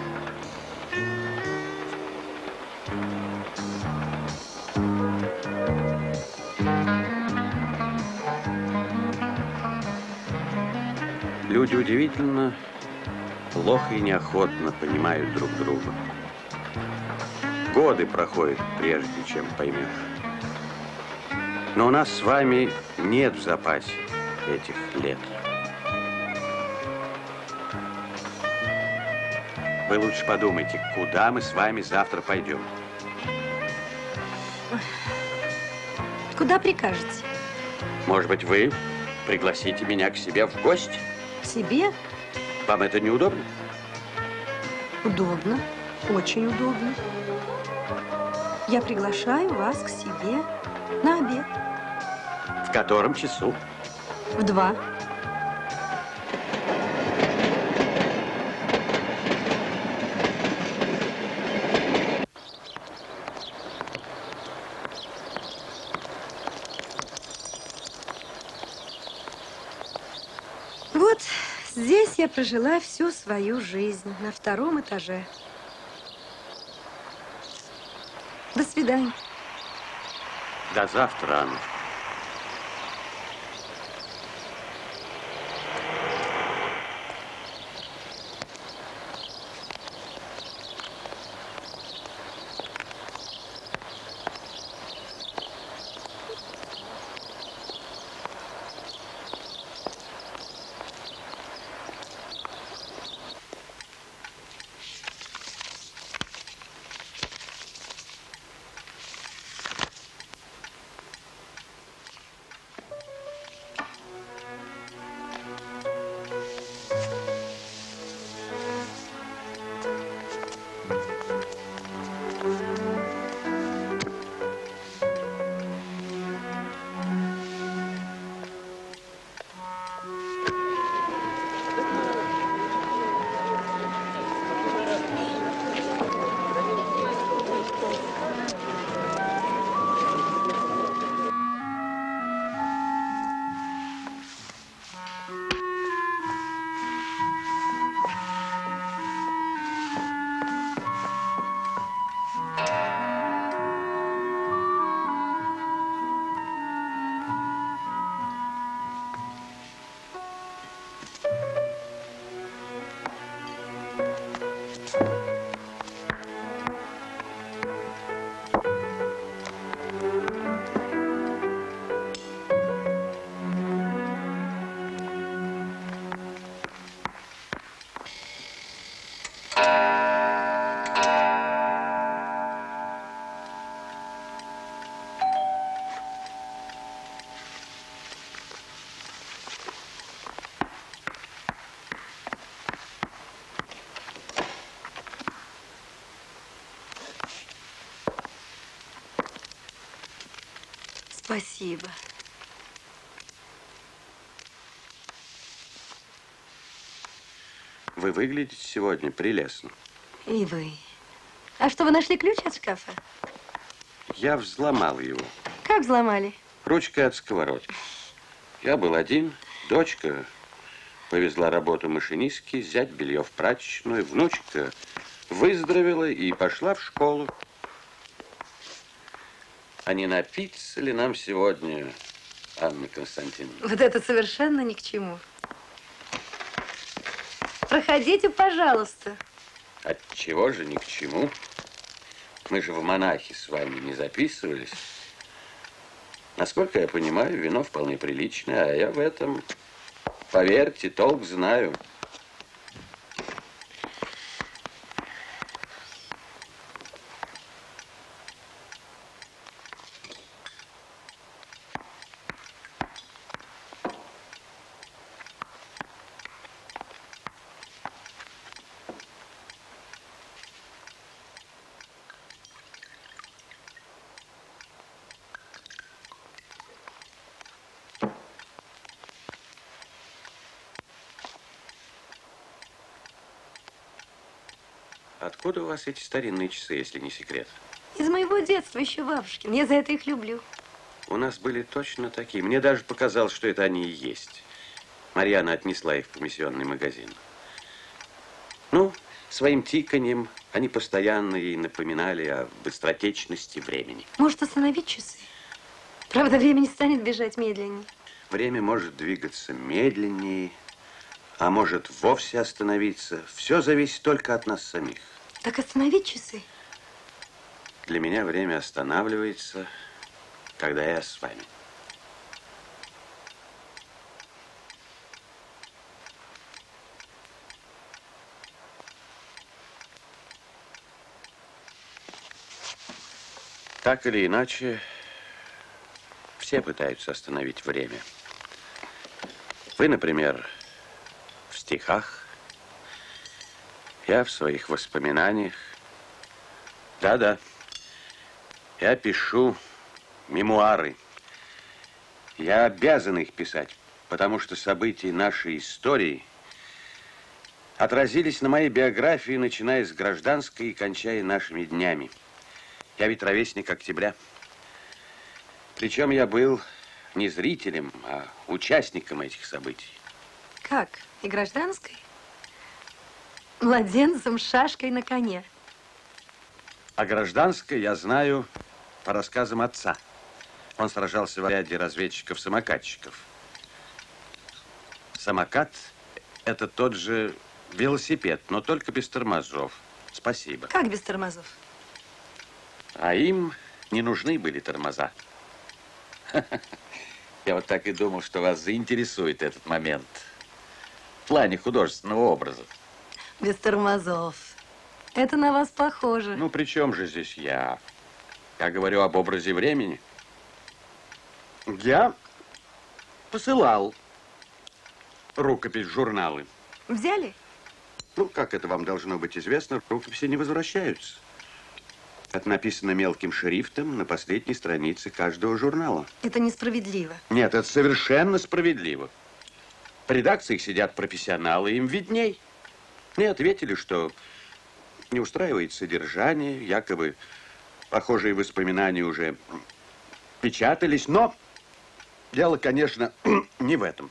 [SPEAKER 11] Люди удивительно плохо и неохотно понимают друг друга. Годы проходят, прежде чем поймешь. Но у нас с вами нет в запасе этих лет. Вы лучше подумайте, куда мы с вами завтра пойдем.
[SPEAKER 7] Куда прикажете?
[SPEAKER 11] Может быть, вы пригласите меня к себе в гости?
[SPEAKER 7] К себе?
[SPEAKER 11] Вам это неудобно?
[SPEAKER 7] Удобно, очень удобно. Я приглашаю вас к себе на обед.
[SPEAKER 11] В котором часу?
[SPEAKER 7] В два. Вот здесь я прожила всю свою жизнь, на втором этаже. До свидания.
[SPEAKER 11] До завтра, Анна.
[SPEAKER 7] Спасибо.
[SPEAKER 11] Вы выглядите сегодня прелестно.
[SPEAKER 7] И вы. А что, вы нашли ключ от шкафа?
[SPEAKER 11] Я взломал его.
[SPEAKER 7] Как взломали?
[SPEAKER 11] Ручкой от сковородки. Я был один, дочка повезла работу машинистки, зять белье в прачечную, внучка выздоровела и пошла в школу. А не напиться ли нам сегодня, Анна Константиновна?
[SPEAKER 7] Вот это совершенно ни к чему. Проходите, пожалуйста.
[SPEAKER 11] Отчего же ни к чему? Мы же в монахи с вами не записывались. Насколько я понимаю, вино вполне приличное, а я в этом, поверьте, толк знаю.
[SPEAKER 8] Откуда у вас эти старинные часы, если не секрет?
[SPEAKER 7] Из моего детства еще бабушкин. Я за это их люблю.
[SPEAKER 8] У нас были точно такие. Мне даже показалось, что это они и есть. Марьяна отнесла их в комиссионный магазин. Ну, своим тиканьем они постоянно ей напоминали о быстротечности времени.
[SPEAKER 7] Может, остановить часы? Правда, время не станет бежать медленнее.
[SPEAKER 11] Время может двигаться медленнее, а может вовсе остановиться. Все зависит только от нас самих.
[SPEAKER 7] Так остановить часы?
[SPEAKER 11] Для меня время останавливается, когда я с вами.
[SPEAKER 8] Так или иначе, все пытаются остановить время. Вы, например, в стихах, я в своих воспоминаниях. Да-да, я пишу мемуары. Я обязан их писать, потому что события нашей истории отразились на моей биографии, начиная с гражданской и кончая нашими днями. Я ведь ровесник октября. Причем я был не зрителем, а участником этих событий.
[SPEAKER 7] Как? И гражданской? Младенцем с шашкой на коне.
[SPEAKER 8] А гражданской я знаю по рассказам отца. Он сражался в отряде разведчиков-самокатчиков. Самокат – это тот же велосипед, но только без тормозов. Спасибо.
[SPEAKER 7] Как без тормозов?
[SPEAKER 8] А им не нужны были тормоза. Я вот так и думал, что вас заинтересует этот момент. В плане художественного образа.
[SPEAKER 7] Без тормозов. Это на вас похоже.
[SPEAKER 8] Ну, при чем же здесь я? Я говорю об образе времени. Я посылал рукопись в журналы.
[SPEAKER 7] Взяли?
[SPEAKER 11] Ну, как это вам должно быть известно, рукописи не возвращаются. Это написано мелким шрифтом на последней странице каждого журнала.
[SPEAKER 7] Это несправедливо.
[SPEAKER 8] Нет, это совершенно справедливо. В редакциях сидят профессионалы, им видней. Мне ответили, что не устраивает содержание, якобы похожие воспоминания уже печатались, но дело, конечно, не в этом.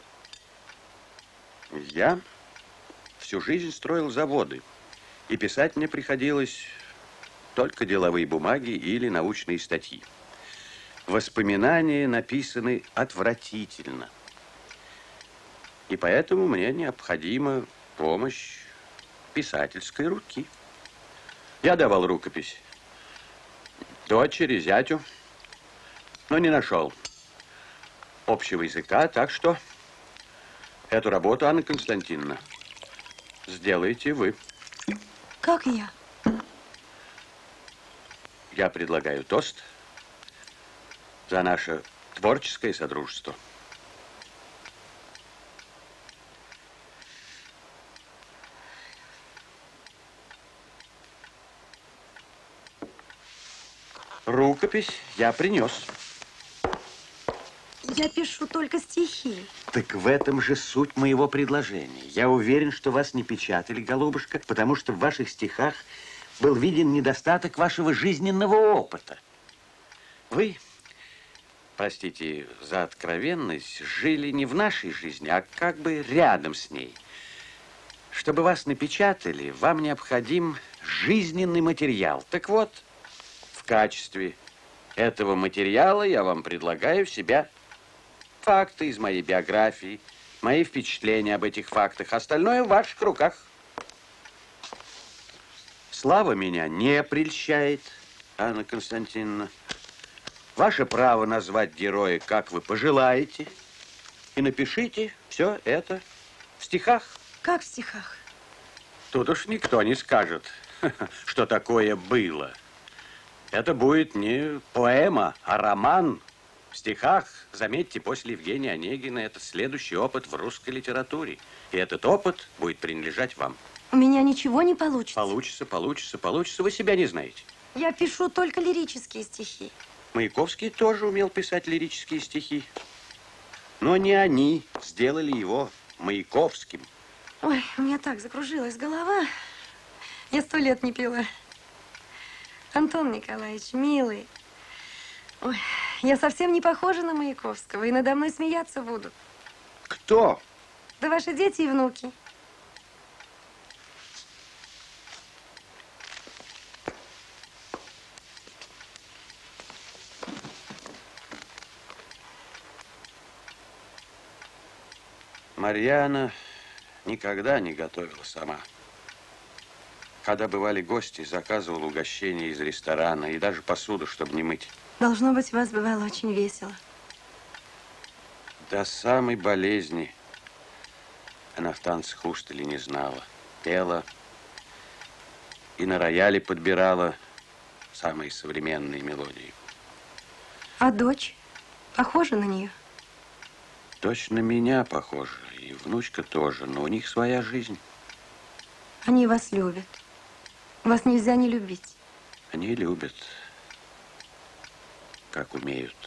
[SPEAKER 8] Я всю жизнь строил заводы, и писать мне приходилось только деловые бумаги или научные статьи. Воспоминания написаны отвратительно. И поэтому мне необходима помощь писательской руки. Я давал рукопись дочери, зятю, но не нашел общего языка, так что эту работу, Анна Константиновна, сделаете вы.
[SPEAKER 7] Как я?
[SPEAKER 8] Я предлагаю тост за наше творческое содружество. Рукопись я принес.
[SPEAKER 7] Я пишу только стихи.
[SPEAKER 11] Так в этом же суть моего предложения. Я уверен, что вас не печатали, голубушка, потому что в ваших стихах был виден недостаток вашего жизненного опыта. Вы, простите за откровенность, жили не в нашей жизни, а как бы рядом с ней. Чтобы вас напечатали, вам необходим жизненный материал. Так вот, в качестве этого материала я вам предлагаю в себя факты из моей биографии, мои впечатления об этих фактах. Остальное в ваших руках. Слава меня не прельщает, Анна Константиновна. Ваше право назвать героя, как вы пожелаете. И напишите все это в стихах.
[SPEAKER 7] Как в стихах?
[SPEAKER 8] Тут уж никто не скажет, что такое было. Это будет не поэма, а роман. В стихах, заметьте, после Евгения Онегина, это следующий опыт в русской литературе. И этот опыт будет принадлежать вам.
[SPEAKER 7] У меня ничего не получится.
[SPEAKER 8] Получится, получится, получится. Вы себя не знаете.
[SPEAKER 7] Я пишу только лирические стихи.
[SPEAKER 8] Маяковский тоже умел писать лирические стихи. Но не они сделали его Маяковским.
[SPEAKER 7] Ой, у меня так закружилась голова. Я сто лет не пила. Антон Николаевич, милый. Ой, я совсем не похожа на Маяковского, и надо мной смеяться будут.
[SPEAKER 11] Кто?
[SPEAKER 7] Да ваши дети и внуки.
[SPEAKER 8] Марьяна никогда не готовила сама. Когда бывали гости, заказывала угощения из ресторана и даже посуду, чтобы не мыть.
[SPEAKER 7] Должно быть, у вас бывало очень весело.
[SPEAKER 8] До самой болезни она в танцах уштали не знала. Пела и на рояле подбирала самые современные мелодии.
[SPEAKER 7] А дочь? Похожа на нее?
[SPEAKER 8] Дочь на меня похожа, и внучка тоже, но у них своя жизнь.
[SPEAKER 7] Они вас любят. Вас нельзя не любить.
[SPEAKER 8] Они любят, как умеют.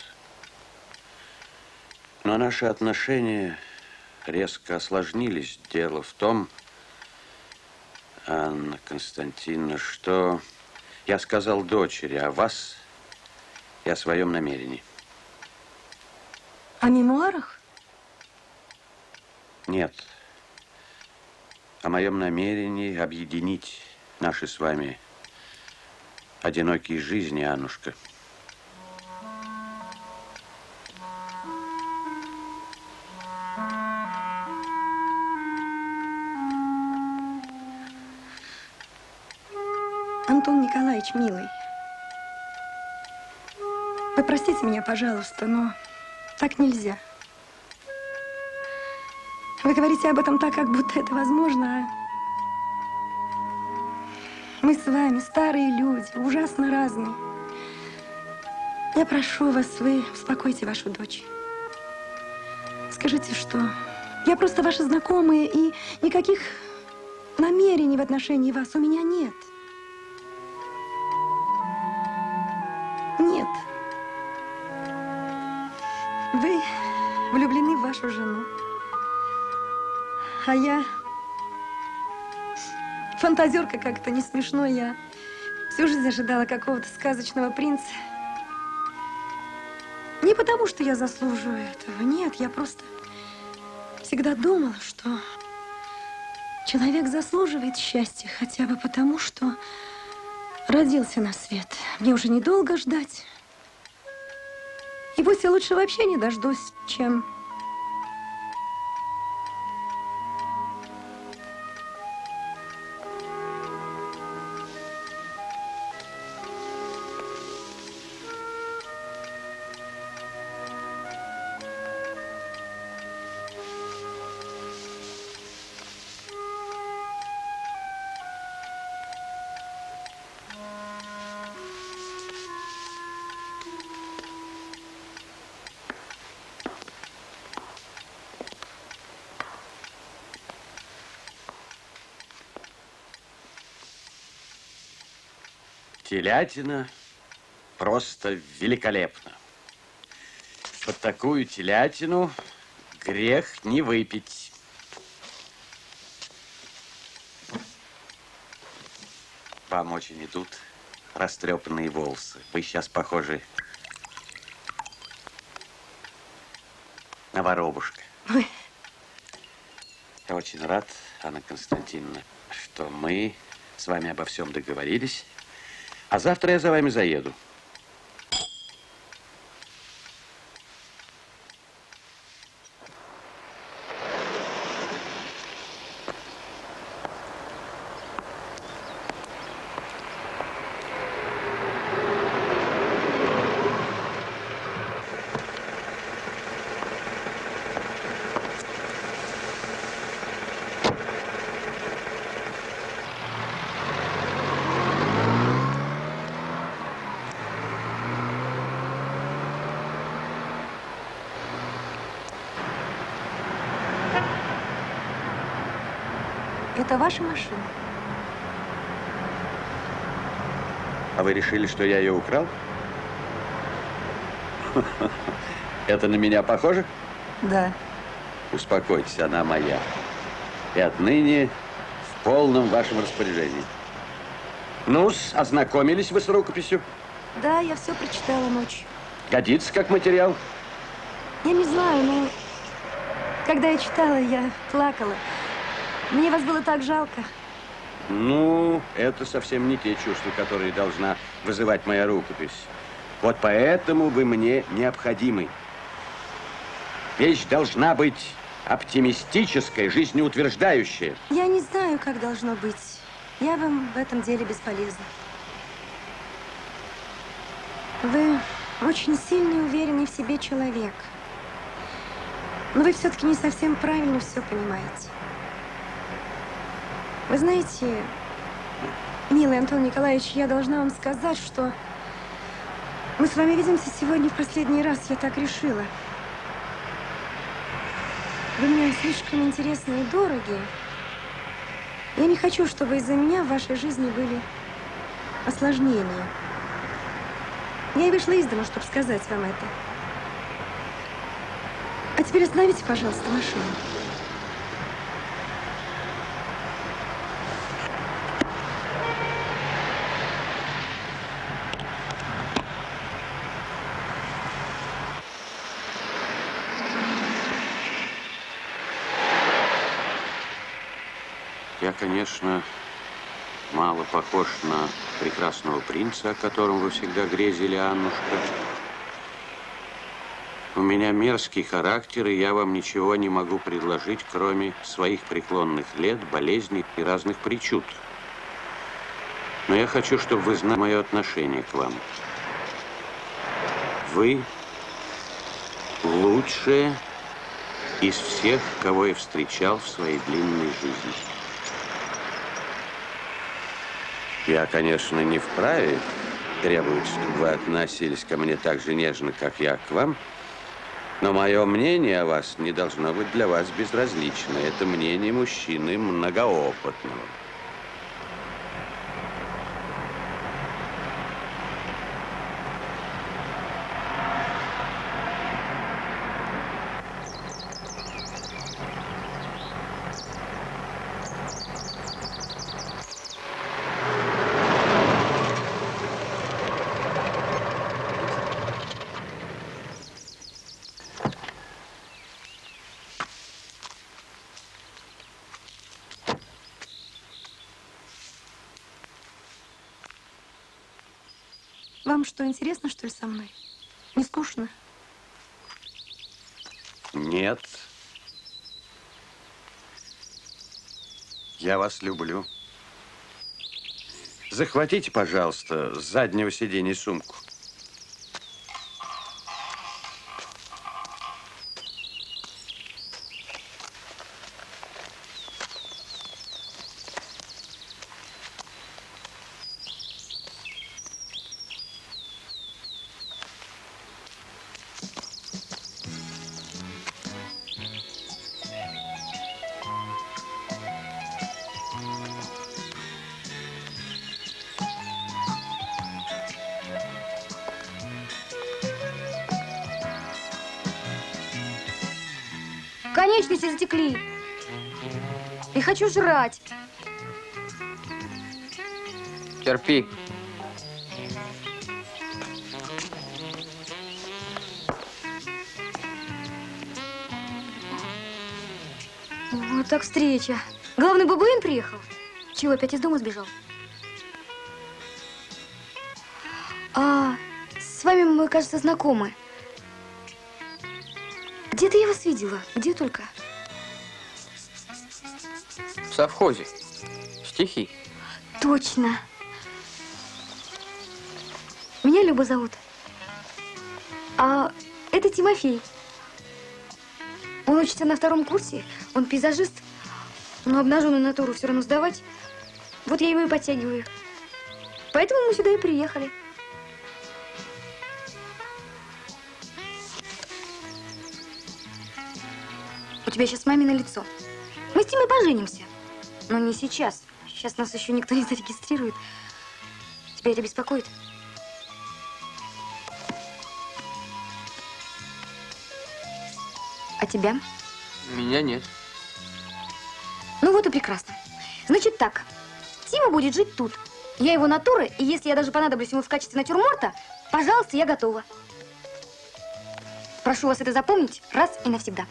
[SPEAKER 8] Но наши отношения резко осложнились. Дело в том, Анна Константиновна, что я сказал дочери о вас и о своем намерении.
[SPEAKER 7] О мемуарах?
[SPEAKER 8] Нет. О моем намерении объединить наши с вами одинокие жизни, Аннушка.
[SPEAKER 7] Антон Николаевич, милый, вы простите меня, пожалуйста, но так нельзя. Вы говорите об этом так, как будто это возможно, а мы с вами старые люди, ужасно разные. Я прошу вас, вы успокойте вашу дочь. Скажите, что я просто ваша знакомая, и никаких намерений в отношении вас у меня нет. Нет. Вы влюблены в вашу жену. А я фантазерка, как-то не смешно. Я всю жизнь ожидала какого-то сказочного принца. Не потому, что я заслуживаю этого. Нет, я просто всегда думала, что человек заслуживает счастья хотя бы потому, что родился на свет. Мне уже недолго ждать. И пусть я лучше вообще не дождусь, чем...
[SPEAKER 8] Телятина просто великолепна. Под такую телятину грех не выпить. Вам очень идут растрепанные волосы. Вы сейчас похожи на воробушка.
[SPEAKER 7] Ой.
[SPEAKER 8] Я очень рад, Анна Константиновна, что мы с вами обо всем договорились. А завтра я за вами заеду.
[SPEAKER 7] Это ваша машина?
[SPEAKER 8] А вы решили, что я ее украл? Это на меня похоже?
[SPEAKER 7] Да.
[SPEAKER 8] Успокойтесь, она моя. И отныне в полном вашем распоряжении.
[SPEAKER 11] Ну-с, ознакомились вы с рукописью?
[SPEAKER 7] Да, я все прочитала ночью.
[SPEAKER 11] Годится как материал?
[SPEAKER 7] Я не знаю, но когда я читала, я плакала. Мне вас было так жалко.
[SPEAKER 11] Ну, это совсем не те чувства, которые должна вызывать моя рукопись. Вот поэтому вы мне необходимы. Вещь должна быть оптимистическая, жизнеутверждающая.
[SPEAKER 7] Я не знаю, как должно быть. Я вам в этом деле бесполезна. Вы очень сильный, уверенный в себе человек. Но вы все-таки не совсем правильно все понимаете. Вы знаете, милый Антон Николаевич, я должна вам сказать, что мы с вами видимся сегодня в последний раз. Я так решила. Вы мне слишком интересны и дороги. Я не хочу, чтобы из-за меня в вашей жизни были осложнения. Я и вышла из дома, чтобы сказать вам это. А теперь остановите, пожалуйста, машину.
[SPEAKER 8] Я, конечно, мало похож на прекрасного принца, о котором вы всегда грезили, Аннушка. У меня мерзкий характер, и я вам ничего не могу предложить, кроме своих преклонных лет, болезней и разных причуд. Но я хочу, чтобы вы знали мое отношение к вам. Вы лучшие из всех, кого я встречал в своей длинной жизни.
[SPEAKER 11] Я, конечно, не вправе требовать, чтобы вы относились ко мне так же нежно, как я к вам, но мое мнение о вас не должно быть для вас безразлично. Это мнение мужчины многоопытного.
[SPEAKER 7] Вам что, интересно, что ли, со мной? Не скучно?
[SPEAKER 11] Нет. Я вас люблю. Захватите, пожалуйста, с заднего сиденья сумку.
[SPEAKER 2] Конечности затекли. И хочу жрать.
[SPEAKER 13] Терпи.
[SPEAKER 2] Вот так встреча. Главный бабуин приехал. Чего, опять из дома сбежал? А, с вами мы, кажется, знакомы. Где-то я вас видела. Где только?
[SPEAKER 13] В совхозе. Стихи.
[SPEAKER 2] Точно. Меня Люба зовут. А это Тимофей. Он учится на втором курсе. Он пейзажист. Но обнаженную натуру все равно сдавать. Вот я его и подтягиваю. Поэтому мы сюда и приехали. У тебя сейчас мамино лицо. Мы с Тимой поженимся. Но не сейчас. Сейчас нас еще никто не зарегистрирует. Тебя это беспокоит? А тебя?
[SPEAKER 13] Меня нет.
[SPEAKER 2] Ну вот и прекрасно. Значит так, Тима будет жить тут.
[SPEAKER 14] Я его натура, и если я даже понадоблюсь ему в качестве натюрморта, пожалуйста, я готова. Прошу вас это запомнить раз и навсегда.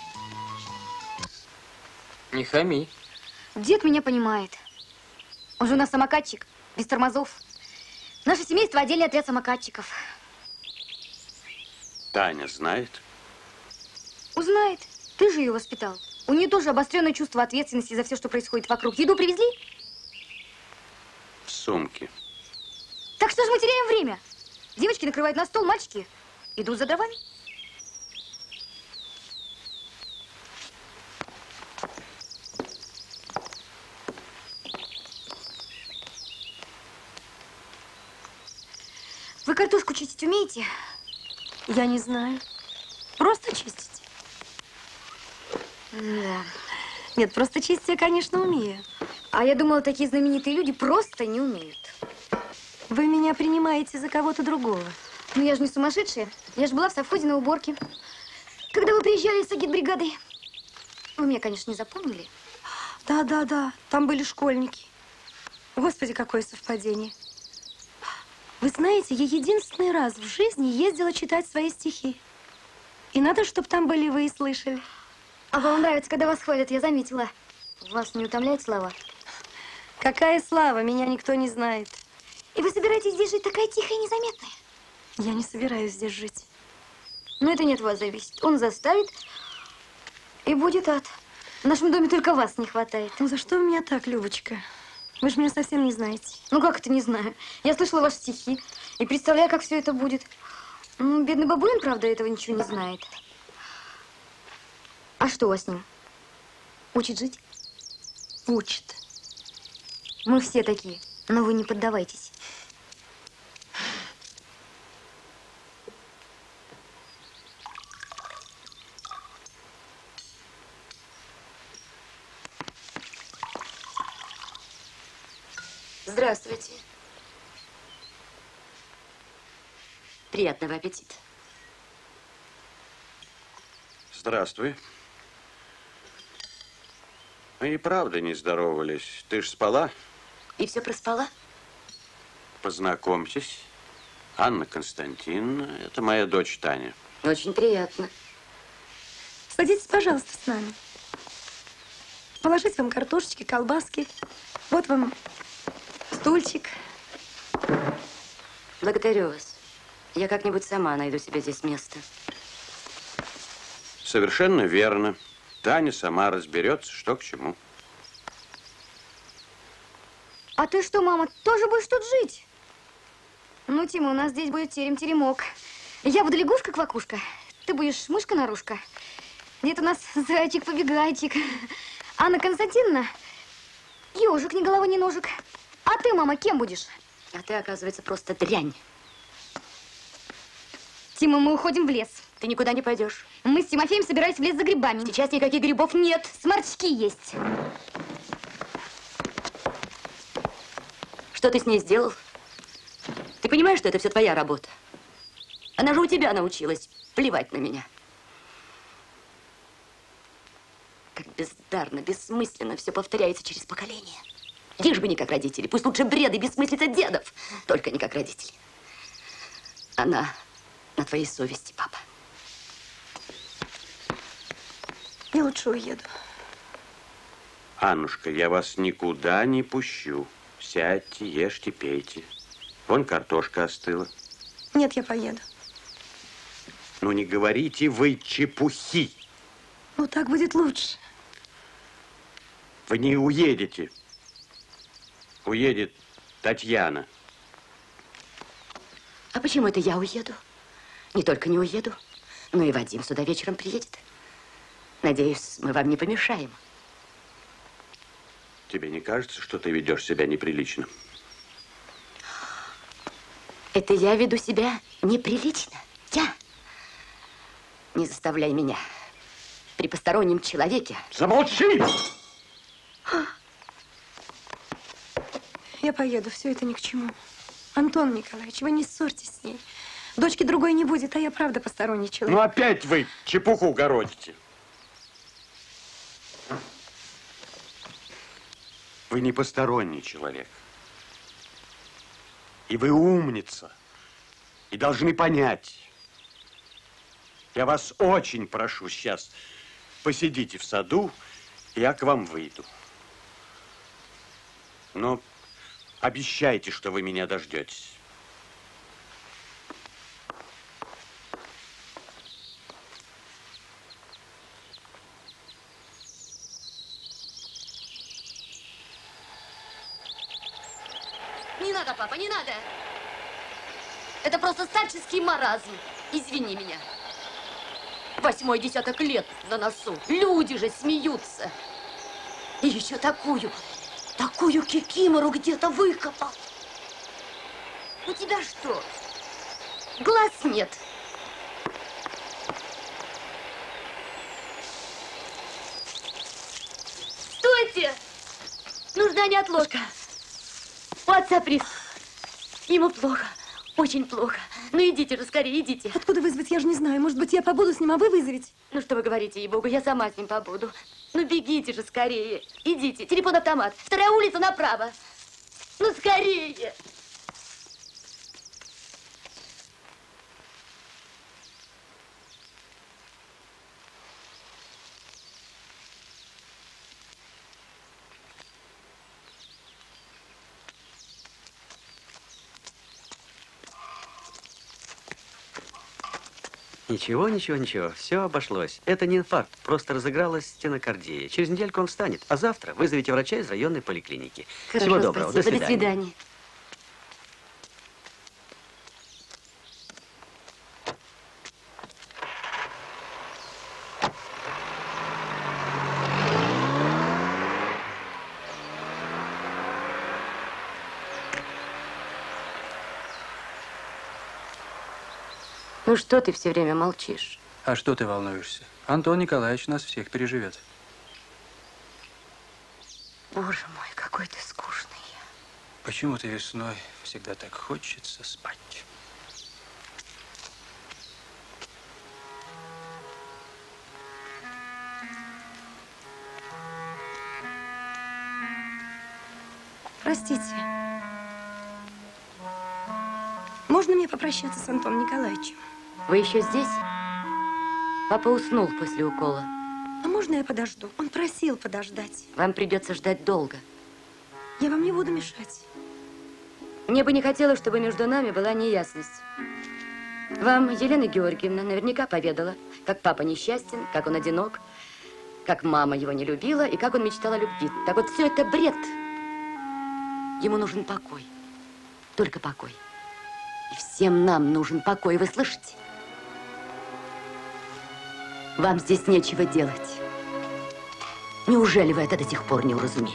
[SPEAKER 13] Не хами.
[SPEAKER 14] Дед меня понимает. Он же у нас самокатчик, без тормозов. Наше семейство отдельный отряд самокатчиков.
[SPEAKER 8] Таня знает?
[SPEAKER 14] Узнает. Ты же ее воспитал. У нее тоже обостренное чувство ответственности за все, что происходит вокруг. Еду привезли?
[SPEAKER 8] В сумке.
[SPEAKER 14] Так что же мы теряем время? Девочки накрывают на стол, мальчики идут за дровами. Вы картошку чистить умеете?
[SPEAKER 7] Я не знаю. Просто чистить?
[SPEAKER 14] Да.
[SPEAKER 7] Нет, просто чистить я, конечно, умею.
[SPEAKER 14] А я думала, такие знаменитые люди просто не умеют.
[SPEAKER 7] Вы меня принимаете за кого-то другого.
[SPEAKER 14] Ну, я же не сумасшедшая. Я же была в совхозе на уборке. Когда вы приезжали с агитбригадой, вы меня, конечно, не запомнили.
[SPEAKER 7] Да, да, да. Там были школьники. Господи, какое совпадение. Вы знаете, я единственный раз в жизни ездила читать свои стихи. И надо, чтобы там были вы и слышали.
[SPEAKER 14] А вам нравится, когда вас хвалят, я заметила. Вас не утомляет слава?
[SPEAKER 7] Какая слава? Меня никто не знает.
[SPEAKER 14] И вы собираетесь здесь жить такая тихая и незаметная?
[SPEAKER 7] Я не собираюсь здесь жить.
[SPEAKER 14] Но это не от вас зависит. Он заставит, и будет ад. В нашем доме только вас не хватает.
[SPEAKER 7] Ну, за что вы меня так, Любочка? Вы же меня совсем не знаете.
[SPEAKER 14] Ну, как это не знаю? Я слышала ваши стихи и представляю, как все это будет. Ну, бедный бабулин, правда, этого ничего не знает. А что у вас с ним? Учит жить?
[SPEAKER 7] Учит.
[SPEAKER 14] Мы все такие, но вы не поддавайтесь.
[SPEAKER 2] Здравствуйте. Приятного аппетита.
[SPEAKER 8] Здравствуй. Мы и правда не здоровались. Ты ж спала?
[SPEAKER 2] И все проспала?
[SPEAKER 8] Познакомьтесь. Анна Константиновна. Это моя дочь Таня.
[SPEAKER 2] Очень приятно.
[SPEAKER 7] Садитесь, пожалуйста, с нами. Положить вам картошечки, колбаски. Вот вам стульчик.
[SPEAKER 2] Благодарю вас. Я как-нибудь сама найду себе здесь место.
[SPEAKER 8] Совершенно верно. Таня сама разберется, что к чему.
[SPEAKER 14] А ты что, мама, тоже будешь тут жить? Ну, Тима, у нас здесь будет терем-теремок. Я буду лягушка-квакушка, ты будешь мышка-нарушка. Нет, у нас зайчик-побегайчик. Анна Константиновна, ежик, ни голова, ни ножик. А ты, мама, кем будешь?
[SPEAKER 2] А ты, оказывается, просто дрянь.
[SPEAKER 14] Тима, мы уходим в лес.
[SPEAKER 2] Ты никуда не пойдешь.
[SPEAKER 14] Мы с Тимофеем собирались в лес за грибами.
[SPEAKER 2] Сейчас никаких грибов нет.
[SPEAKER 14] Сморчки есть.
[SPEAKER 2] Что ты с ней сделал? Ты понимаешь, что это все твоя работа? Она же у тебя научилась плевать на меня. Как бездарно, бессмысленно все повторяется через поколение. Лишь бы не как родители. Пусть лучше бред и бессмыслица дедов. Только не как родители. Она на твоей совести, папа.
[SPEAKER 7] Я лучше уеду.
[SPEAKER 8] Аннушка, я вас никуда не пущу. Сядьте, ешьте, пейте. Вон картошка остыла.
[SPEAKER 7] Нет, я поеду.
[SPEAKER 8] Ну не говорите вы чепухи.
[SPEAKER 7] Ну так будет лучше.
[SPEAKER 8] Вы не уедете. Уедет Татьяна.
[SPEAKER 2] А почему это я уеду? Не только не уеду, но и Вадим сюда вечером приедет. Надеюсь, мы вам не помешаем.
[SPEAKER 8] Тебе не кажется, что ты ведешь себя неприлично?
[SPEAKER 2] Это я веду себя неприлично. Я. Не заставляй меня при постороннем человеке.
[SPEAKER 8] Замолчи!
[SPEAKER 7] Я поеду, все это ни к чему. Антон Николаевич, вы не ссорьтесь с ней. Дочки другой не будет, а я правда посторонний человек.
[SPEAKER 8] Ну опять вы чепуху городите. Вы не посторонний человек. И вы умница. И должны понять. Я вас очень прошу сейчас, посидите в саду, я к вам выйду. Но обещайте, что вы меня дождетесь.
[SPEAKER 2] Не надо, папа, не надо. Это просто старческий маразм. Извини меня. Восьмой десяток лет на носу. Люди же смеются. И еще такую, такую кикимору где-то выкопал. У тебя что, глаз нет? Стойте! Нужна неотложка. У отца приз. Ему плохо. Очень плохо. Ну идите же скорее, идите.
[SPEAKER 7] Откуда вызвать, я же не знаю. Может быть, я побуду с ним, а вы вызовете?
[SPEAKER 2] Ну что вы говорите, ей-богу, я сама с ним побуду. Ну бегите же скорее. Идите. Телефон-автомат. Вторая улица направо. Ну скорее.
[SPEAKER 15] Ничего, ничего, ничего. Все обошлось. Это не инфаркт, просто разыгралась стенокардия. Через недельку он встанет, а завтра вызовите врача из районной поликлиники.
[SPEAKER 2] Хорошо,
[SPEAKER 15] Всего доброго.
[SPEAKER 2] Спасибо.
[SPEAKER 15] До свидания.
[SPEAKER 2] До свидания. Ну что ты все время молчишь?
[SPEAKER 1] А что ты волнуешься? Антон Николаевич нас всех переживет.
[SPEAKER 2] Боже мой, какой ты скучный.
[SPEAKER 1] Почему-то весной всегда так хочется спать.
[SPEAKER 7] Простите. Можно мне попрощаться с Антоном Николаевичем?
[SPEAKER 2] Вы еще здесь? Папа уснул после укола.
[SPEAKER 7] А можно я подожду? Он просил подождать.
[SPEAKER 2] Вам придется ждать долго.
[SPEAKER 7] Я вам не буду мешать.
[SPEAKER 2] Мне бы не хотелось, чтобы между нами была неясность. Вам Елена Георгиевна наверняка поведала, как папа несчастен, как он одинок, как мама его не любила и как он мечтал о любви. Так вот, все это бред. Ему нужен покой. Только покой. И всем нам нужен покой, вы слышите? Вам здесь нечего делать. Неужели вы это до сих пор не уразумели?